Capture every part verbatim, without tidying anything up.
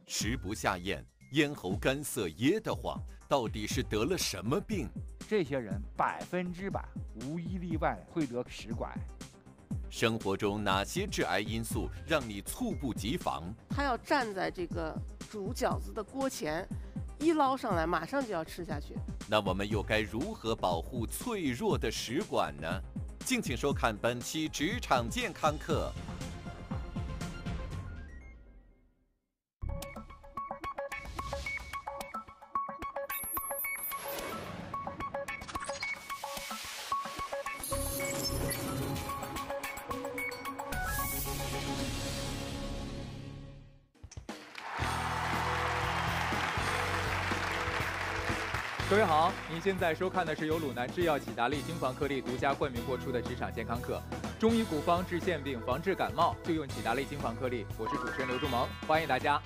食不下咽，咽喉干涩噎得慌，到底是得了什么病？ 这些人百分之百无一例外会得食管癌。 生活中哪些致癌因素让你猝不及防？ 他要站在这个煮饺子的锅前，一捞上来马上就要吃下去。 那我们又该如何保护脆弱的食管呢？敬请收看本期职场健康课。 各位好，您现在收看的是由鲁南制药喜达利精防颗粒独家冠名播出的职场健康课。中医古方治腺病，防治感冒就用喜达利精防颗粒。我是主持人刘仲萌，欢迎大家。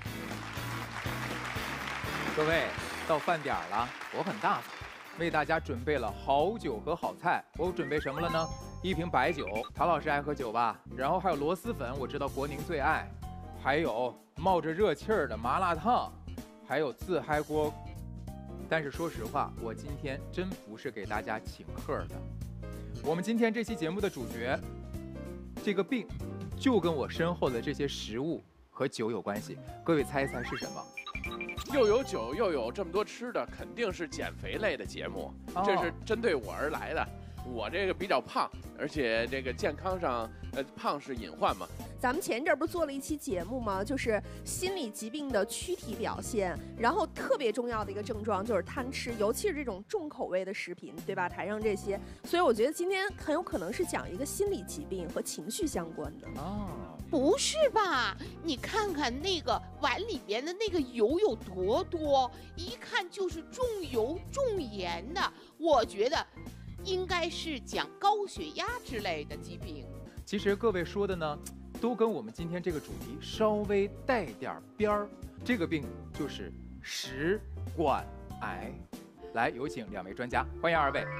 各位，到饭点了，我很大方，为大家准备了好酒和好菜。我准备什么了呢？一瓶白酒，陶老师爱喝酒吧？然后还有螺蛳粉，我知道国宁最爱，还有冒着热气儿的麻辣烫，还有自嗨锅。但是说实话，我今天真不是给大家请客的。我们今天这期节目的主角，这个病就跟我身后的这些食物和酒有关系。各位猜一猜是什么？ 又有酒又有这么多吃的，肯定是减肥类的节目。哦、这是针对我而来的。我这个比较胖，而且这个健康上，呃，胖是隐患嘛。 咱们前阵儿不是做了一期节目吗？就是心理疾病的躯体表现，然后特别重要的一个症状就是贪吃，尤其是这种重口味的食品，对吧？台上这些，所以我觉得今天很有可能是讲一个心理疾病和情绪相关的。 哦， 不是吧？你看看那个碗里边的那个油有多多，一看就是重油重盐的。我觉得应该是讲高血压之类的疾病。 其实各位说的呢，都跟我们今天这个主题稍微带点边儿。这个病就是食管癌。来，有请两位专家，欢迎二位。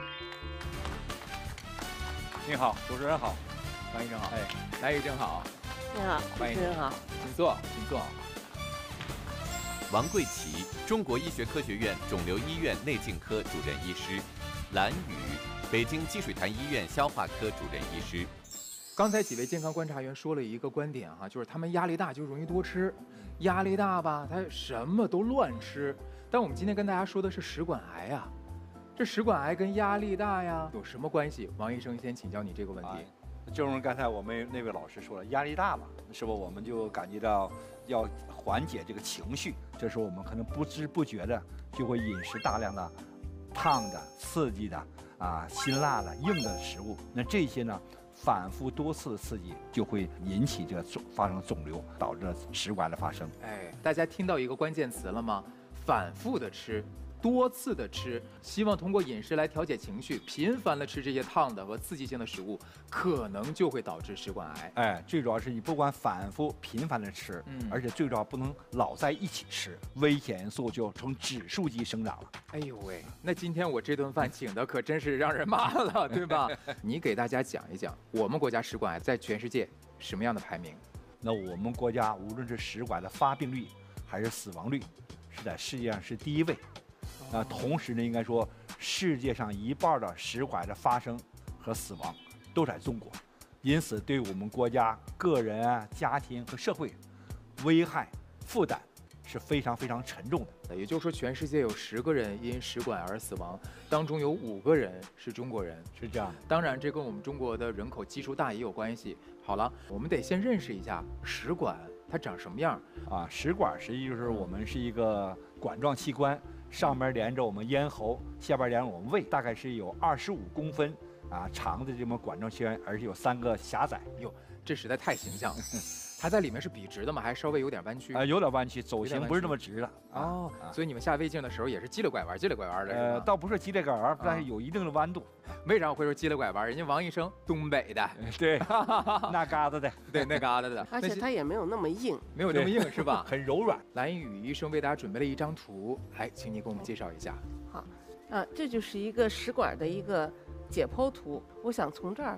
你好，主持人好， 王医生好。 哎， 来，医生好。 你好，主持人好， 请坐，请坐。 王贵琪，中国医学科学院肿瘤医院内镜科主任医师；蓝宇，北京积水潭医院消化科主任医师。 刚才几位健康观察员说了一个观点哈，就是他们压力大就容易多吃，压力大吧，他什么都乱吃。但我们今天跟大家说的是食管癌呀，这食管癌跟压力大呀有什么关系？王医生先请教你这个问题。 哎正如刚才我们那位老师说了，压力大了，是不？我们就感觉到要缓解这个情绪，这时候我们可能不知不觉的就会饮食大量的烫的、刺激的啊、辛辣的、硬的食物。那这些呢，反复多次的刺激就会引起这个肿发生肿瘤，导致食管的发生。 哎，大家听到一个关键词了吗？反复的吃。多次的吃，希望通过饮食来调节情绪，频繁的吃这些烫的和刺激性的食物，可能就会导致食管癌。 哎，最主要是你不管反复频繁的吃，嗯，而且最主要不能老在一起吃，危险因素就呈指数级生长了。 哎呦喂，那今天我这顿饭请的可真是让人骂了，对吧？你给大家讲一讲，我们国家食管癌在全世界什么样的排名？ 那我们国家无论是食管的发病率还是死亡率，是在世界上是第一位。那同时呢，应该说，世界上一半的食管的发生和死亡都在中国，因此对我们国家个人啊、家庭和社会危害负担是非常非常沉重的。 也就是说，全世界有十个人因食管而死亡，当中有五个人是中国人， 是这样。 当然，这跟我们中国的人口基数大也有关系。好了，我们得先认识一下食管它长什么样啊？食管实际就是我们是一个管状器官。上面连着我们咽喉，下边连着我们胃，大概是有二十五公分啊长的这么管状器官，而且有三个狭窄。 哟，这实在太形象了。它在里面是笔直的吗？还稍微有点弯曲？ 啊、呃，有点弯曲，走形不是那么直的。 哦、啊，所以你们下胃镜的时候也是叽里拐弯、叽里拐弯的。 呃，倒不是叽里拐弯，但是有一定的弯度。 为啥我会说叽里拐弯？人家王医生东北的， 对，那嘎达的， 对，那嘎达的， 而且它也没有那么硬， 没有那么硬是吧？ 很柔软。 蓝宇医生为大家准备了一张图，来，请你给我们介绍一下。 好，啊，这就是一个食管的一个解剖图。我想从这儿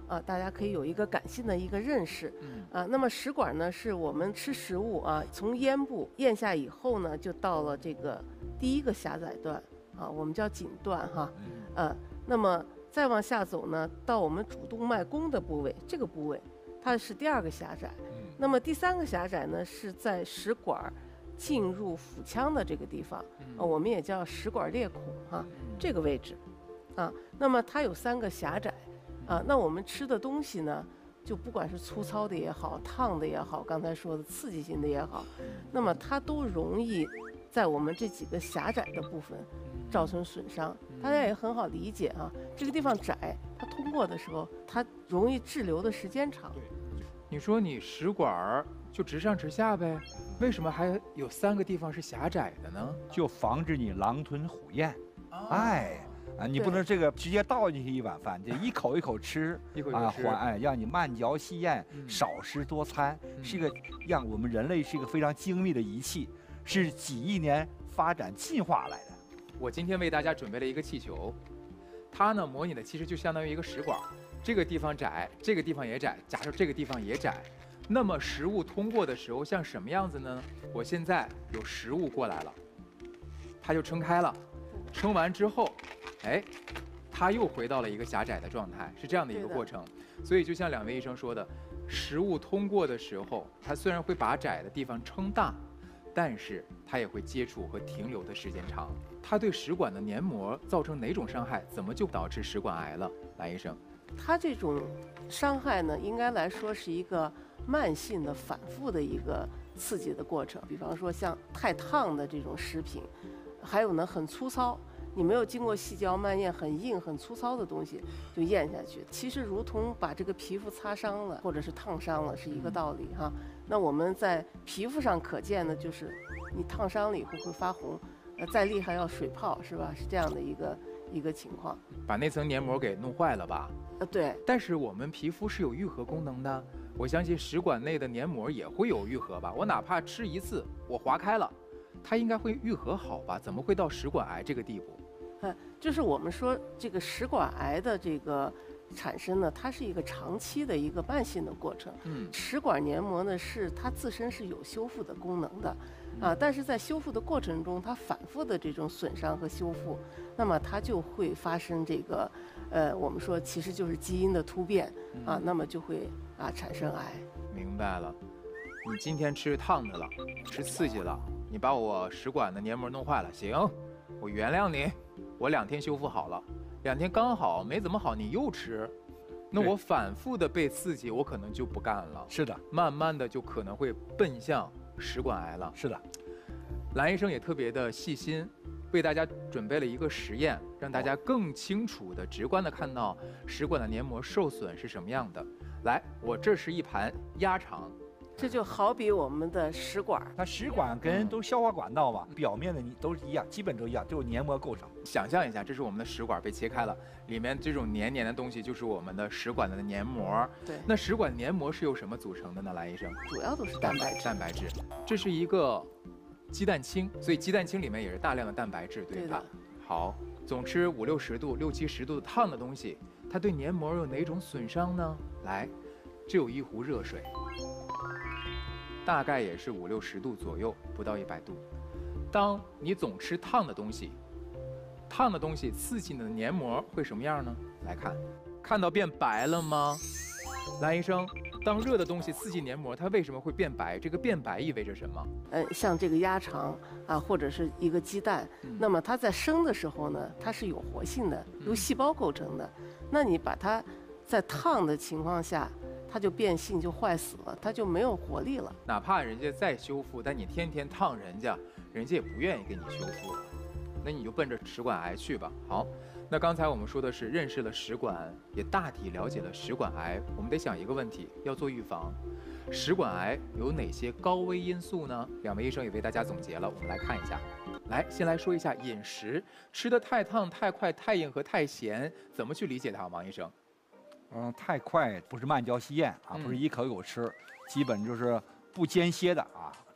啊，大家可以有一个感性的一个认识。 嗯啊，那么食管呢，是我们吃食物啊，从咽部咽下以后呢，就到了这个第一个狭窄段啊，我们叫颈段哈。呃，那么再往下走呢，到我们主动脉弓的部位，这个部位它是第二个狭窄。那么第三个狭窄呢，是在食管进入腹腔的这个地方，啊，我们也叫食管裂孔哈，这个位置。啊，那么它有三个狭窄。啊，那我们吃的东西呢，就不管是粗糙的也好，烫的也好，刚才说的刺激性的也好，那么它都容易在我们这几个狭窄的部分造成损伤。大家也很好理解啊，这个地方窄，它通过的时候，它容易滞留的时间长。 你说你食管儿就直上直下呗，为什么还有三个地方是狭窄的呢？ 就防止你狼吞虎咽。 啊哎。啊，你不能这个直接倒进去一碗饭，得一口一口吃， 一口一口啊， 吃缓哎，让你慢嚼细咽， 嗯少食多餐， 嗯是一个让我们人类是一个非常精密的仪器，是几亿年发展进化来的。 我今天为大家准备了一个气球，它呢模拟的其实就相当于一个食管，这个地方窄，这个地方也窄，假设这个地方也窄，那么食物通过的时候像什么样子呢？我现在有食物过来了，它就撑开了，撑完之后，哎，它又回到了一个狭窄的状态，是这样的一个过程。所以就像两位医生说的，食物通过的时候，它虽然会把窄的地方撑大，但是它也会接触和停留的时间长。它对食管的黏膜造成哪种伤害？怎么就导致食管癌了？蓝医生， 它这种伤害呢，应该来说是一个慢性的、反复的一个刺激的过程。比方说像太烫的这种食品，还有呢很粗糙。你没有经过细嚼慢咽，很硬很粗糙的东西就咽下去，其实如同把这个皮肤擦伤了，或者是烫伤了，是一个道理哈。那我们在皮肤上可见的就是你烫伤了以后会发红，呃，再厉害要水泡是吧？是这样的一个一个情况。 把那层黏膜给弄坏了吧？ 呃，对。 但是我们皮肤是有愈合功能的，我相信食管内的黏膜也会有愈合吧？我哪怕吃一次，我划开了，它应该会愈合好吧？怎么会到食管癌这个地步？ 嗯，就是我们说这个食管癌的这个产生呢，它是一个长期的一个慢性的过程。 嗯， 食管黏膜呢是它自身是有修复的功能的，啊，但是在修复的过程中，它反复的这种损伤和修复，那么它就会发生这个，呃，我们说其实就是基因的突变啊，那么就会啊产生癌。 明白了，你今天吃烫的了，吃刺激了，你把我食管的黏膜弄坏了，行，我原谅你。我两天修复好了，两天刚好没怎么好，你又吃，那我反复的被刺激，我可能就不干了。 是的， 慢慢的就可能会奔向食管癌了。 是的， 蓝医生也特别的细心，为大家准备了一个实验，让大家更清楚的、直观的看到食管的黏膜受损是什么样的。来，我这是一盘鸭肠。 这就好比我们的食管， 它食管跟都消化管道嘛，表面的你都是一样，基本都一样，都有黏膜构成。 想象一下，这是我们的食管被切开了，里面这种黏黏的东西就是我们的食管的黏膜。 对， 那食管黏膜是由什么组成的呢？蓝医生， 主要都是蛋白质。 蛋白质，这是一个鸡蛋清，所以鸡蛋清里面也是大量的蛋白质，对吧？ 对好，总吃五六十度、六七十度的烫的东西，它对黏膜有哪种损伤呢？来，这有一壶热水。大概也是五六十度左右，不到一百度。当你总吃烫的东西，烫的东西刺激你的黏膜会什么样呢？来看，看到变白了吗？蓝医生，当热的东西刺激黏膜，它为什么会变白？这个变白意味着什么？ 呃，像这个鸭肠啊，或者是一个鸡蛋， 嗯、 那么它在生的时候呢，它是有活性的，由细胞构成的。嗯、那你把它在烫的情况下，它就变性，就坏死了，它就没有活力了。 哪怕人家再修复，但你天天烫人家，人家也不愿意给你修复了，那你就奔着食管癌去吧。好，那刚才我们说的是认识了食管，也大体了解了食管癌，我们得想一个问题，要做预防。食管癌有哪些高危因素呢？两位医生也为大家总结了，我们来看一下。来，先来说一下饮食，吃的太烫、太快、太硬和太咸，怎么去理解它？王医生？ 嗯，太快不是慢嚼细咽啊，不是一口一口吃，基本就是不间歇的啊，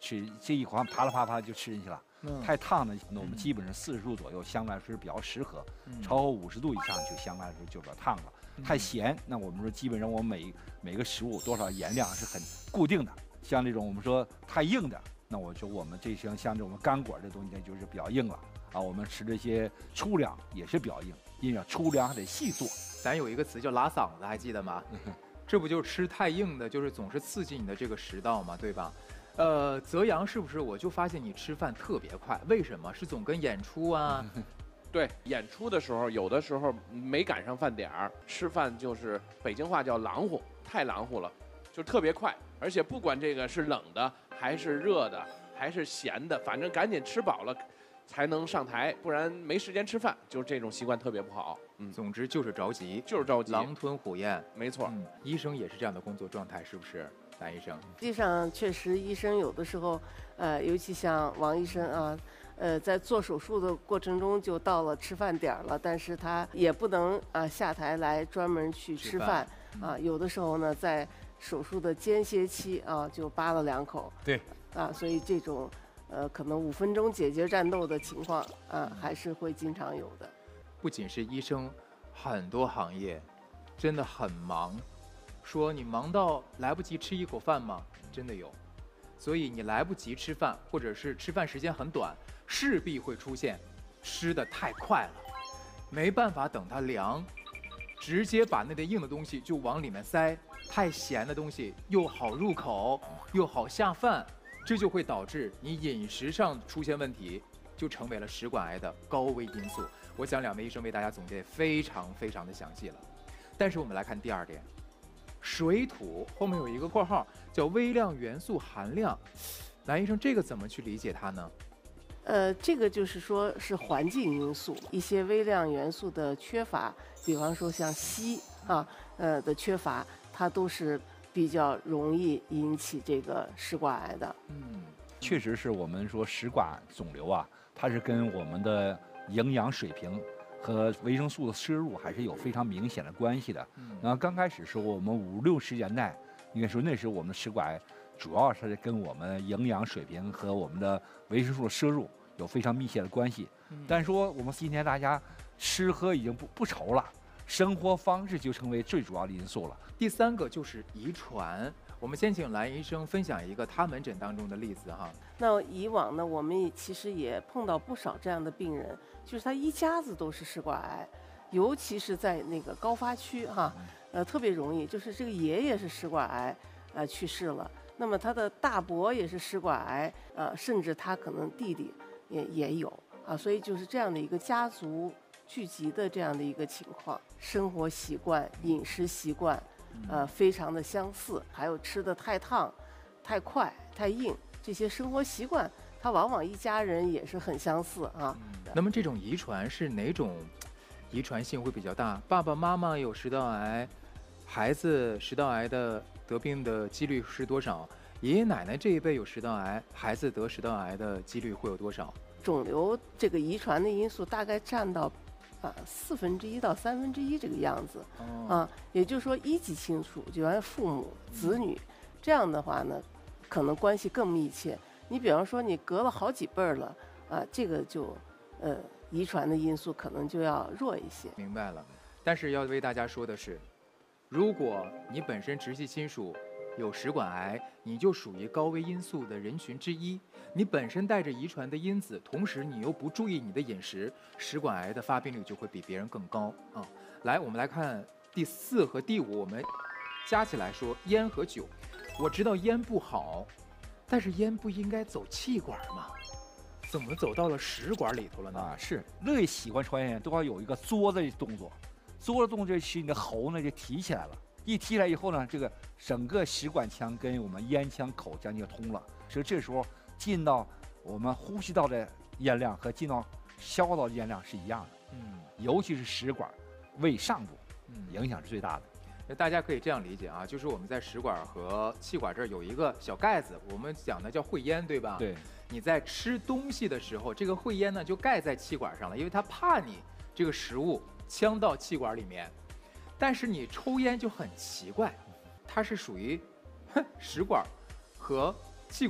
吃这一口啪啦啪啦就吃进去了。 嗯太烫的，那我们基本上四十度左右，相对来说是比较适合。 嗯超过五十度以上就相对来说就比较烫了。太咸，那我们说基本上我们每每个食物多少盐量是很固定的。像这种我们说太硬的，那我说我们这些像这种干果这东西就是比较硬了啊。我们吃这些粗粮也是比较硬，因为粗粮还得细做。 咱有一个词叫拉嗓子，还记得吗？这不就是吃太硬的，就是总是刺激你的这个食道嘛，对吧？呃，泽阳是不是我就发现你吃饭特别快？为什么？是总跟演出啊？ 对，演出的时候有的时候没赶上饭点儿，吃饭就是北京话叫狼乎，太狼乎了，就特别快，而且不管这个是冷的还是热的还是咸的，反正赶紧吃饱了才能上台，不然没时间吃饭，就是这种习惯特别不好。嗯， 总之就是着急， 就是着急， 狼吞虎咽， 没错。 嗯，医生也是这样的工作状态，是不是？蓝医生， 实际上确实，医生有的时候，呃，尤其像王医生啊，呃，在做手术的过程中就到了吃饭点儿了，但是他也不能啊下台来专门去吃饭啊。有的时候呢，在手术的间歇期啊，就扒了两口。 对。 啊，所以这种呃可能五分钟解决战斗的情况啊，还是会经常有的。 不仅是医生，很多行业真的很忙。说你忙到来不及吃一口饭吗？真的有，所以你来不及吃饭，或者是吃饭时间很短，势必会出现吃的太快了，没办法等它凉，直接把那点硬的东西就往里面塞，太咸的东西又好入口又好下饭，这就会导致你饮食上出现问题，就成为了食管癌的高危因素。我想两位医生为大家总结得非常非常的详细了。但是我们来看第二点。水土后面有一个括号叫微量元素含量，蓝医生这个怎么去理解它呢？ 呃，这个就是说是环境因素，一些微量元素的缺乏，比方说像硒啊，呃的缺乏，它都是比较容易引起这个食管癌的。 嗯， 确实是我们说食管肿瘤啊，它是跟我们的营养水平和维生素的摄入还是有非常明显的关系的。 嗯， 然后刚开始时候，我们五六十年代，应该说那时候我们的食管癌主要是跟我们营养水平和我们的维生素的摄入有非常密切的关系。 嗯， 但是说我们今天大家吃喝已经不不愁了，生活方式就成为最主要的因素了。 第三个就是遗传。我们先请蓝医生分享一个他门诊当中的例子哈。 那以往呢，我们其实也碰到不少这样的病人，就是他一家子都是食管癌，尤其是在那个高发区哈，呃，特别容易，就是这个爷爷是食管癌，呃，去世了，那么他的大伯也是食管癌，呃，甚至他可能弟弟也也有啊，所以就是这样的一个家族聚集的这样的一个情况，生活习惯、饮食习惯。呃，非常的相似，还有吃的太烫、太快、太硬，这些生活习惯，它往往一家人也是很相似啊。 那么这种遗传是哪种遗传性会比较大？爸爸妈妈有食道癌，孩子食道癌的得病的几率是多少？爷爷奶奶这一辈有食道癌，孩子得食道癌的几率会有多少？ 肿瘤这个遗传的因素大概占到。啊，四分之一到三分之一这个样子， 哦、 啊，也就是说一级亲属，就按父母、子女，这样的话呢，可能关系更密切。你比方说你隔了好几辈儿了，啊，这个就，呃，遗传的因素可能就要弱一些。 明白了，但是要为大家说的是，如果你本身直系亲属有食管癌，你就属于高危因素的人群之一。你本身带着遗传的因子，同时你又不注意你的饮食，食管癌的发病率就会比别人更高啊。来，我们来看第四和第五，我们加起来说烟和酒。我知道烟不好，但是烟不应该走气管吗？怎么走到了食管里头了呢？ 啊，是乐意喜欢抽烟都要有一个嘬的动作，嘬的动作使你的喉呢就提起来了。一提来以后呢，这个整个食管腔跟我们咽腔口腔就通了，所以这时候进到我们呼吸道的烟量和进到消化道的烟量是一样的。 嗯， 尤其是食管、胃上部， 嗯， 影响是最大的。 那大家可以这样理解啊，就是我们在食管和气管这儿有一个小盖子，我们讲的叫会咽，对吧？ 对。 你在吃东西的时候，这个会咽呢就盖在气管上了，因为它怕你这个食物呛到气管里面。但是你抽烟就很奇怪，它是属于食管和气管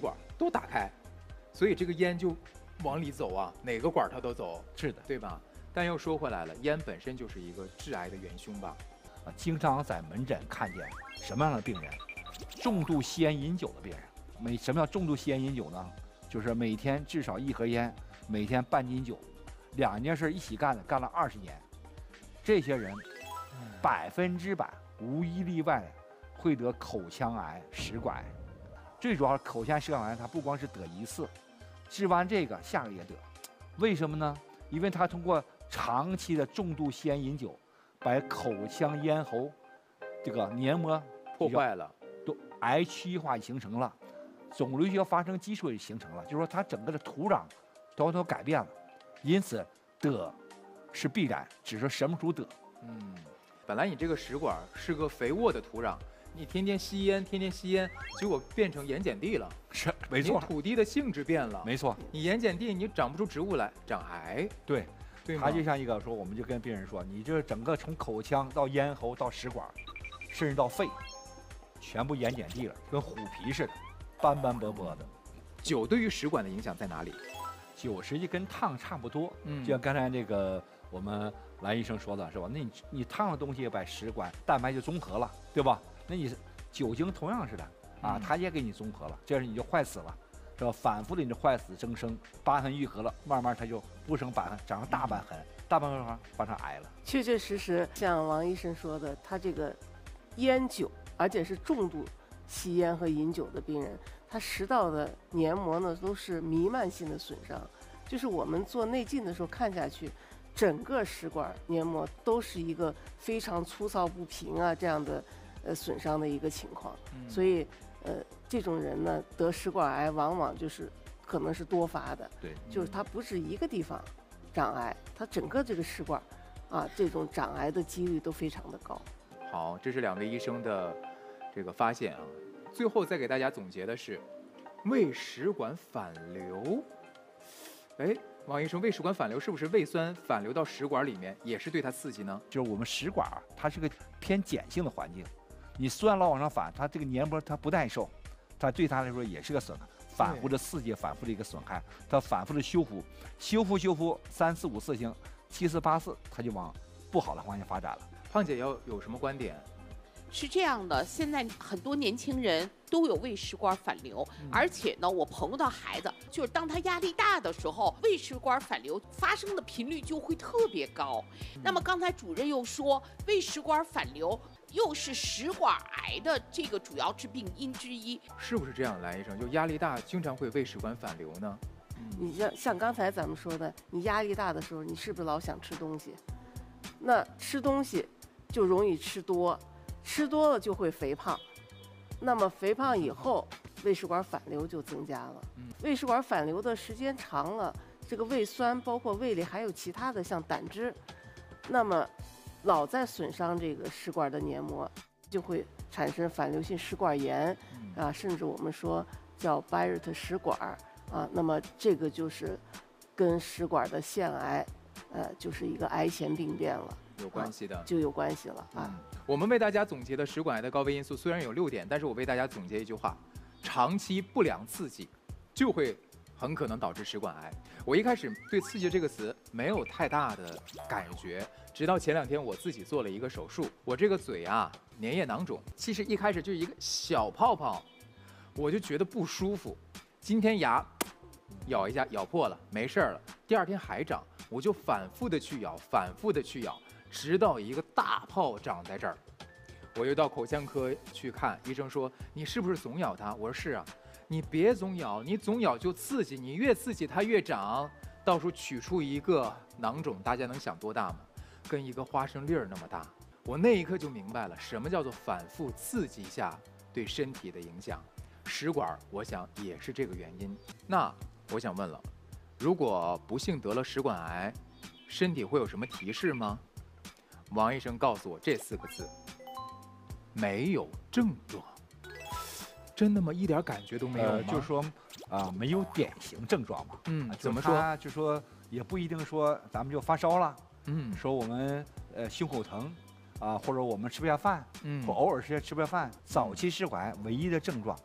都打开，所以这个烟就往里走啊，哪个管它都走， 是的， 对吧？但又说回来了，烟本身就是一个致癌的元凶吧？ 啊，经常在门诊看见什么样的病人？重度吸烟饮酒的病人。每什么叫重度吸烟饮酒呢？就是每天至少一盒烟，每天半斤酒，两件事一起干的，干了二十年。这些人百分之百无一例外会得口腔癌、食管癌。最主要是口腔食管癌，它不光是得一次，治完这个下个也得。为什么呢？因为它通过长期的重度吸烟饮酒，把口腔咽喉这个黏膜破坏了， 都癌区域化形成了，肿瘤要发生基础也形成了，就是说它整个的土壤都都改变了，因此得是必然，只是什么时候得。 嗯，本来你这个食管是个肥沃的土壤，你天天吸烟，天天吸烟，结果变成盐碱地了。 是，没错， 土地的性质变了。 没错， 你盐碱地你长不出植物来，长癌。 对， 对吗？ 它就像一个说，我们就跟病人说，你这整个从口腔到咽喉到食管，甚至到肺，全部盐碱地了，跟虎皮似的，斑斑驳驳的。 酒对于食管的影响在哪里？ 酒实际跟烫差不多， 嗯， 就像刚才这个我们蓝医生说的是吧？那你你烫的东西把食管蛋白就中和了，对吧？那你酒精同样是的啊，它也给你中和了，这样你就坏死了，是吧？反复的你就坏死增生，疤痕愈合了，慢慢它就不生疤痕，长成大疤痕，大疤痕发生癌了。 确确实实，像王医生说的，他这个烟酒，而且是重度吸烟和饮酒的病人，他食道的黏膜呢都是弥漫性的损伤，就是我们做内镜的时候看下去，整个食管黏膜都是一个非常粗糙不平啊这样的呃损伤的一个情况， 嗯、 所以呃这种人呢得食管癌往往就是可能是多发的， 对， 就是它不是一个地方长癌，它整个这个食管啊这种长癌的几率都非常的高。 好，这是两位医生的这个发现啊。最后再给大家总结的是，胃食管反流。哎，王医生，胃食管反流是不是胃酸反流到食管里面也是对它刺激呢？ 就是我们食管它是个偏碱性的环境，你酸老往上反，它这个黏膜它不耐受，它对它来说也是个损害，反复的刺激，反复的一个损害，它反复的修复，修复修复三四五次行，七四八次，它就往不好的方向发展了。 胖姐要有什么观点？ 是这样的，现在很多年轻人都有胃食管反流， 嗯、 而且呢，我朋友的孩子就是当他压力大的时候，胃食管反流发生的频率就会特别高。嗯、那么刚才主任又说，胃食管反流又是食管癌的这个主要致病因之一， 是不是这样？蓝医生，就压力大经常会胃食管反流呢？ 嗯、你像像刚才咱们说的，你压力大的时候，你是不是老想吃东西？那吃东西就容易吃多。吃多了就会肥胖，那么肥胖以后，胃食管反流就增加了。胃食管反流的时间长了，这个胃酸包括胃里还有其他的像胆汁，那么老在损伤这个食管的黏膜，就会产生反流性食管炎啊，甚至我们说叫 Barrett 食管啊，那么这个就是跟食管的腺癌，呃，就是一个癌前病变了。 有关系的、啊， 就有关系了啊、 嗯！我们为大家总结的食管癌的高危因素虽然有六点，但是我为大家总结一句话：长期不良刺激就会很可能导致食管癌。我一开始对刺激这个词没有太大的感觉，直到前两天我自己做了一个手术，我这个嘴啊粘液囊肿，其实一开始就是一个小泡泡，我就觉得不舒服。今天牙咬一下咬破了，没事了，第二天还长，我就反复的去咬，反复的去咬。直到一个大泡长在这儿，我又到口腔科去看，医生说你是不是总咬它？我说是啊，你别总咬，你总咬就刺激，你越刺激它越长，到时候取出一个囊肿，大家能想多大吗？跟一个花生粒儿那么大。我那一刻就明白了，什么叫做反复刺激下对身体的影响。食管，我想也是这个原因。那我想问了，如果不幸得了食管癌，身体会有什么提示吗？王医生告诉我这四个字：没有症状。真的吗？一点感觉都没有吗？ 呃、就是说，啊、呃，没有典型症状嘛。 嗯， 啊、 怎么说？ 就说也不一定说咱们就发烧了。 嗯， 说我们呃胸口疼，啊、呃，或者我们吃不下饭， 嗯， 或偶尔吃吃不下饭。早期食管癌唯一的症状，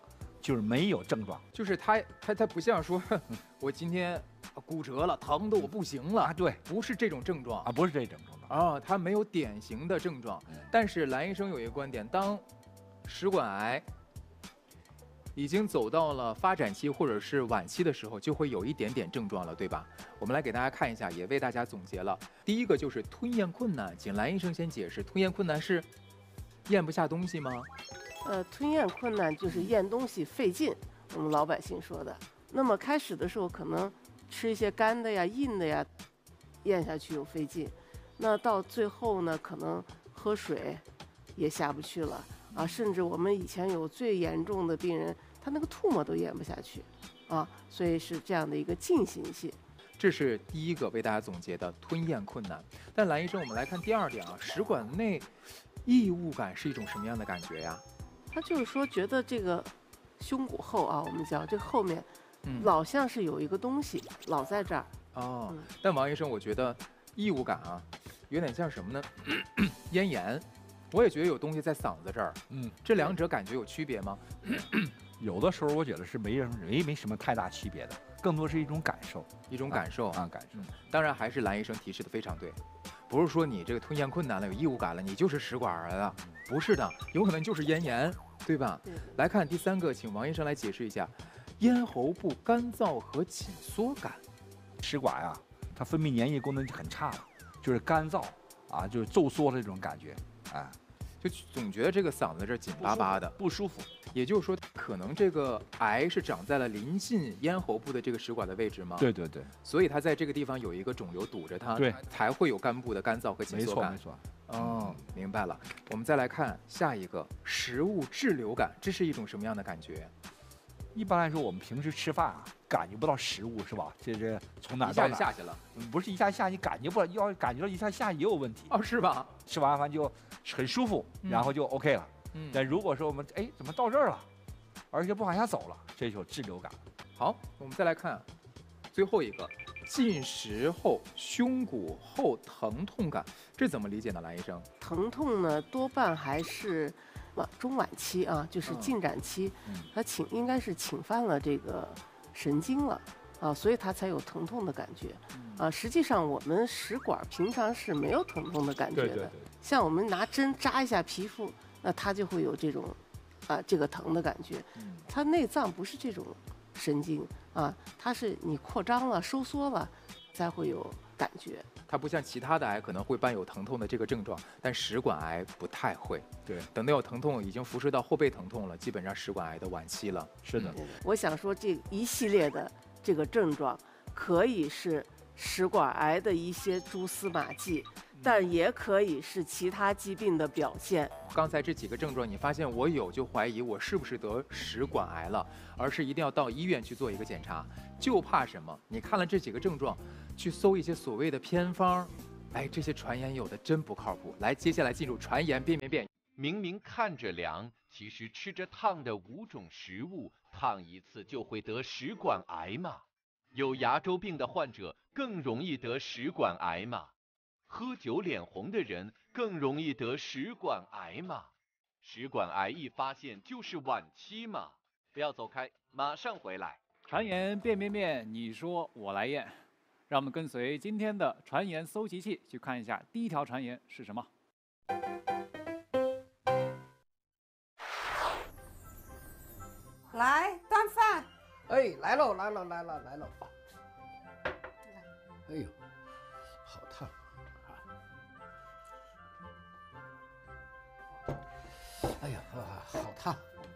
就是没有症状就是它它它不像说，我今天骨折了，疼的我不行了啊，对不是这种症状啊，不是这种症状啊，它没有典型的症状。但是蓝医生有一个观点，当食管癌已经走到了发展期或者是晚期的时候，就会有一点点症状了，对吧？我们来给大家看一下，也为大家总结了。第一个就是吞咽困难，请蓝医生先解释，吞咽困难是咽不下东西吗？ 呃，吞咽困难就是咽东西费劲，我们老百姓说的。那么开始的时候可能吃一些干的呀、硬的呀，咽下去又费劲。那到最后呢，可能喝水也下不去了啊，甚至我们以前有最严重的病人，他那个唾沫都咽不下去啊，所以是这样的一个进行性。 这是第一个为大家总结的吞咽困难。但蓝医生，我们来看第二点啊，食管内异物感是一种什么样的感觉呀？ 他就是说觉得这个胸骨后啊，我们叫这个后面， 嗯老像是有一个东西老在这儿。 哦， 嗯但王医生，我觉得异物感啊，有点像什么呢？咽炎。我也觉得有东西在嗓子这儿。 嗯， 这两者感觉有区别吗？ 有的时候我觉得是没人没没什么太大区别的，更多是一种感受， 一种感受啊，感受。 嗯，当然还是蓝医生提示的非常对，不是说你这个吞咽困难了、有异物感了，你就是食管癌了，不是的，有可能就是咽炎，对吧？ 对。 来看第三个，请王医生来解释一下，咽喉部干燥和紧缩感。 食管啊，它分泌粘液功能就很差了，就是干燥啊，就是皱缩的这种感觉，啊， 就总觉得这个嗓子这儿紧巴巴的， 不舒服。 也就是说，可能这个癌是长在了临近咽喉部的这个食管的位置吗？ 对对对。 所以它在这个地方有一个肿瘤堵着它， 对， 才会有肝部的干燥和紧缩感。 没错没错。 哦，明白了。我们再来看下一个，食物滞留感，这是一种什么样的感觉？ 一般来说，我们平时吃饭啊，感觉不到食物是吧？这是从哪一下到哪就下去了？ 嗯，不是一下下，你感觉不要感觉到一下下也有问题。 哦，是吧？ 吃完饭就很舒服，然后就 OK 了。 嗯。 但如果说我们哎怎么到这儿了，而且不往下走了，这就有滞留感。 好，我们再来看最后一个，进食后胸骨后疼痛感，这怎么理解呢？蓝医生？ 疼痛呢，多半还是晚中晚期啊，就是进展期， 嗯、 它侵应该是侵犯了这个神经了啊，所以它才有疼痛的感觉、嗯、啊。实际上我们食管平常是没有疼痛的感觉的， 对对对， 像我们拿针扎一下皮肤，那它就会有这种啊这个疼的感觉。 嗯、 它内脏不是这种神经啊，它是你扩张了、收缩了才会有感觉。 它不像其他的癌可能会伴有疼痛的这个症状，但食管癌不太会。 对， 等到有疼痛已经辐射到后背疼痛了，基本上食管癌的晚期了。 是的， 嗯、我想说这一系列的这个症状可以是食管癌的一些蛛丝马迹，但也可以是其他疾病的表现。 刚才这几个症状，你发现我有就怀疑我是不是得食管癌了，而是一定要到医院去做一个检查。就怕什么？你看了这几个症状，去搜一些所谓的偏方，哎，这些传言有的真不靠谱。来，接下来进入传言变变变。 明明看着凉，其实吃着烫的五种食物，烫一次就会得食管癌吗？有牙周病的患者更容易得食管癌吗？喝酒脸红的人更容易得食管癌吗？食管癌一发现就是晚期吗？不要走开，马上回来。 传言变变变，你说我来验，让我们跟随今天的传言搜集器去看一下第一条传言是什么。 来端饭。哎，来喽来喽来了来喽。哎呦，好烫啊！哎呀，啊，好烫！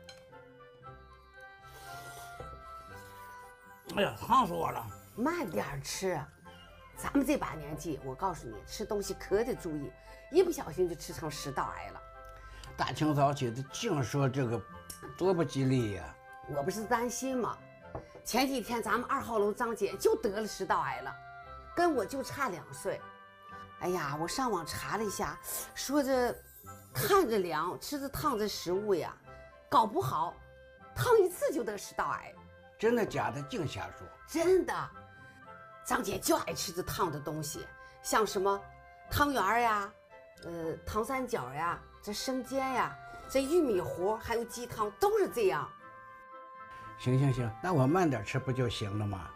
哎呀，烫死我了！ 慢点吃，咱们这把年纪，我告诉你，吃东西可得注意，一不小心就吃成食道癌了。 大清早起的，净说这个，多不吉利呀！ 我不是担心吗？前几天咱们二号楼张姐就得了食道癌了，跟我就差两岁。哎呀，我上网查了一下，说这看着凉，吃着烫着食物呀，搞不好烫一次就得食道癌。 真的假的？净瞎说。 真的，张姐就爱吃这烫的东西，像什么汤圆呀，呃，糖三角呀，这生煎呀，这玉米糊还有鸡汤都是这样。 行行行，那我慢点吃不就行了吗？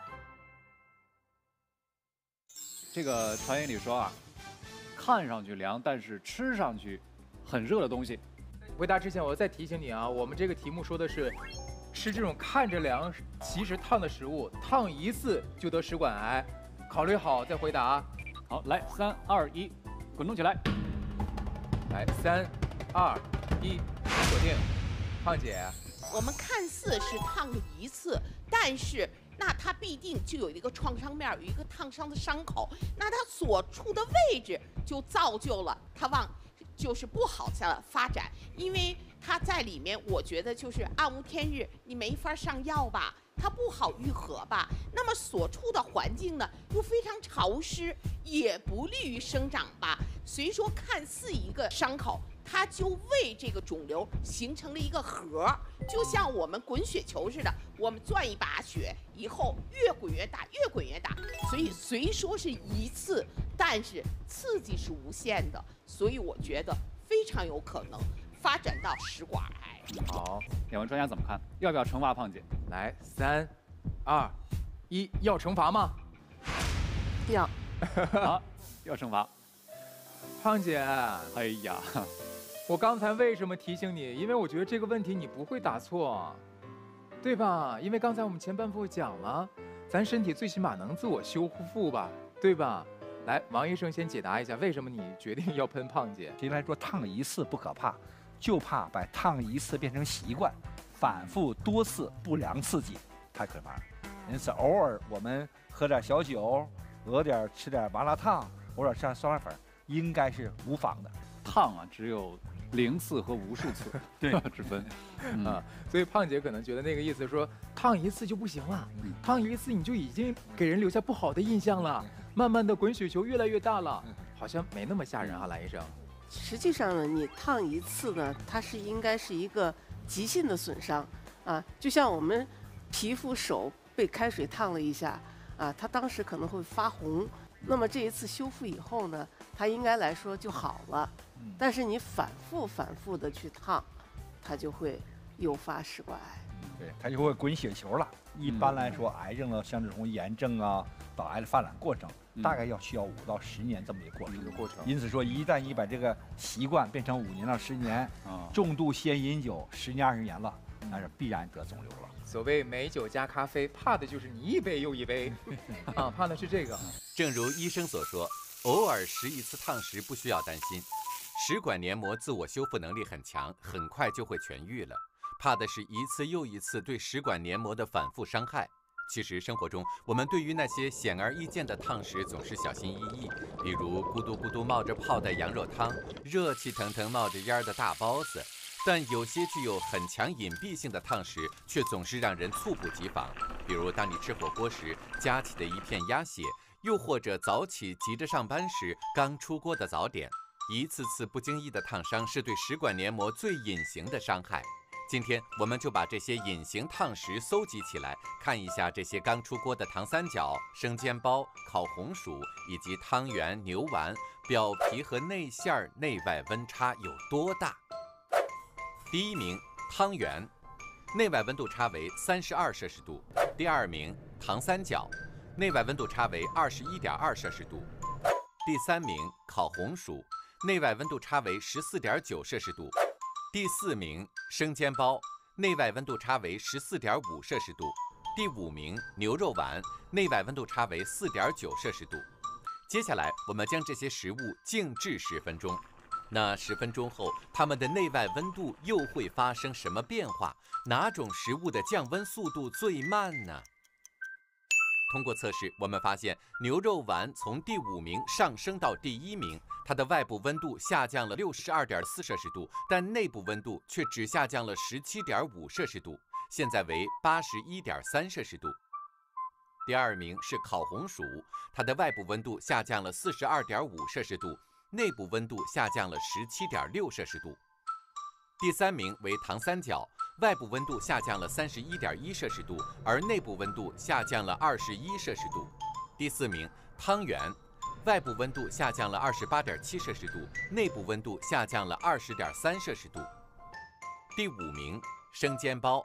这个传言里说啊，看上去凉，但是吃上去很热的东西。 回答之前，我再提醒你啊，我们这个题目说的是吃这种看着凉，其实烫的食物，烫一次就得食管癌，考虑好再回答。 好，来，三二一，滚动起来。 来，三二一，锁定。胖姐， 我们看似是烫了一次，但是那它必定就有一个创伤面，有一个烫伤的伤口，那它所处的位置就造就了它往就是不好的发展，因为它在里面，我觉得就是暗无天日，你没法上药吧，它不好愈合吧。那么所处的环境呢，又非常潮湿，也不利于生长吧。所以说，看似一个伤口，它就为这个肿瘤形成了一个核，就像我们滚雪球似的，我们攥一把雪以后，越滚越大，越滚越大。所以虽说是一次，但是刺激是无限的，所以我觉得非常有可能发展到食管癌。 好，两位专家怎么看？要不要惩罚胖姐？ 来，三二一，要惩罚吗？ 要。 好，要惩罚。 胖姐， 哎呀， 我刚才为什么提醒你？因为我觉得这个问题你不会答错，对吧？因为刚才我们前半部讲了，咱身体最起码能自我修复吧，对吧？来，王医生先解答一下，为什么你决定要喷胖姐？ 其实来说，烫一次不可怕，就怕把烫一次变成习惯，反复多次不良刺激太可怕了。因此，偶尔我们喝点小酒，偶点吃点麻辣烫，偶尔吃点酸辣粉，应该是无妨的。 烫啊，只有零次和无数次对之分、 嗯、啊，所以胖姐可能觉得那个意思说，烫一次就不行了，嗯、烫一次你就已经给人留下不好的印象了，慢慢的滚雪球越来越大了，好像没那么吓人啊，蓝医生。 实际上呢，你烫一次呢，它是应该是一个急性的损伤啊，就像我们皮肤手被开水烫了一下啊，它当时可能会发红，那么这一次修复以后呢，它应该来说就好了。但是你反复反复的去烫，它就会诱发食管癌。 对，它就会滚雪球了。一般来说，癌症呢，像这种炎症啊，到癌的发展过程，大概要需要五到十年这么一个过程。 一个过程。 因此说，一旦你把这个习惯变成五年到十年，啊，重度先饮酒十年二十年了，那是必然得肿瘤了。 所谓美酒加咖啡，怕的就是你一杯又一杯，啊，怕的是这个。 正如医生所说，偶尔食一次烫食不需要担心。食管黏膜自我修复能力很强，很快就会痊愈了。怕的是一次又一次对食管黏膜的反复伤害。其实生活中，我们对于那些显而易见的烫食总是小心翼翼，比如咕嘟咕嘟冒着泡的羊肉汤，热气腾腾冒着烟的大包子。但有些具有很强隐蔽性的烫食，却总是让人猝不及防。比如当你吃火锅时夹起的一片鸭血，又或者早起急着上班时刚出锅的早点。一次次不经意的烫伤是对食管黏膜最隐形的伤害。今天我们就把这些隐形烫食搜集起来，看一下这些刚出锅的糖三角、生煎包、烤红薯以及汤圆、牛丸表皮和内馅儿内外温差有多大。第一名，汤圆，内外温度差为三十二摄氏度。第二名，糖三角，内外温度差为二十一点二摄氏度。第三名，烤红薯，内外温度差为十四点九摄氏度。第四名，生煎包，内外温度差为十四点五摄氏度。第五名，牛肉丸，内外温度差为四点九摄氏度。接下来，我们将这些食物静置十分钟。那十分钟后，它们的内外温度又会发生什么变化？哪种食物的降温速度最慢呢？通过测试，我们发现牛肉丸从第五名上升到第一名，它的外部温度下降了六十二点四摄氏度，但内部温度却只下降了十七点五摄氏度，现在为八十一点三摄氏度。第二名是烤红薯，它的外部温度下降了四十二点五摄氏度，内部温度下降了十七点六摄氏度。第三名为糖三角，外部温度下降了三十一点一摄氏度，而内部温度下降了二十一摄氏度。第四名汤圆，外部温度下降了二十八点七摄氏度，内部温度下降了二十点三摄氏度。第五名生煎包，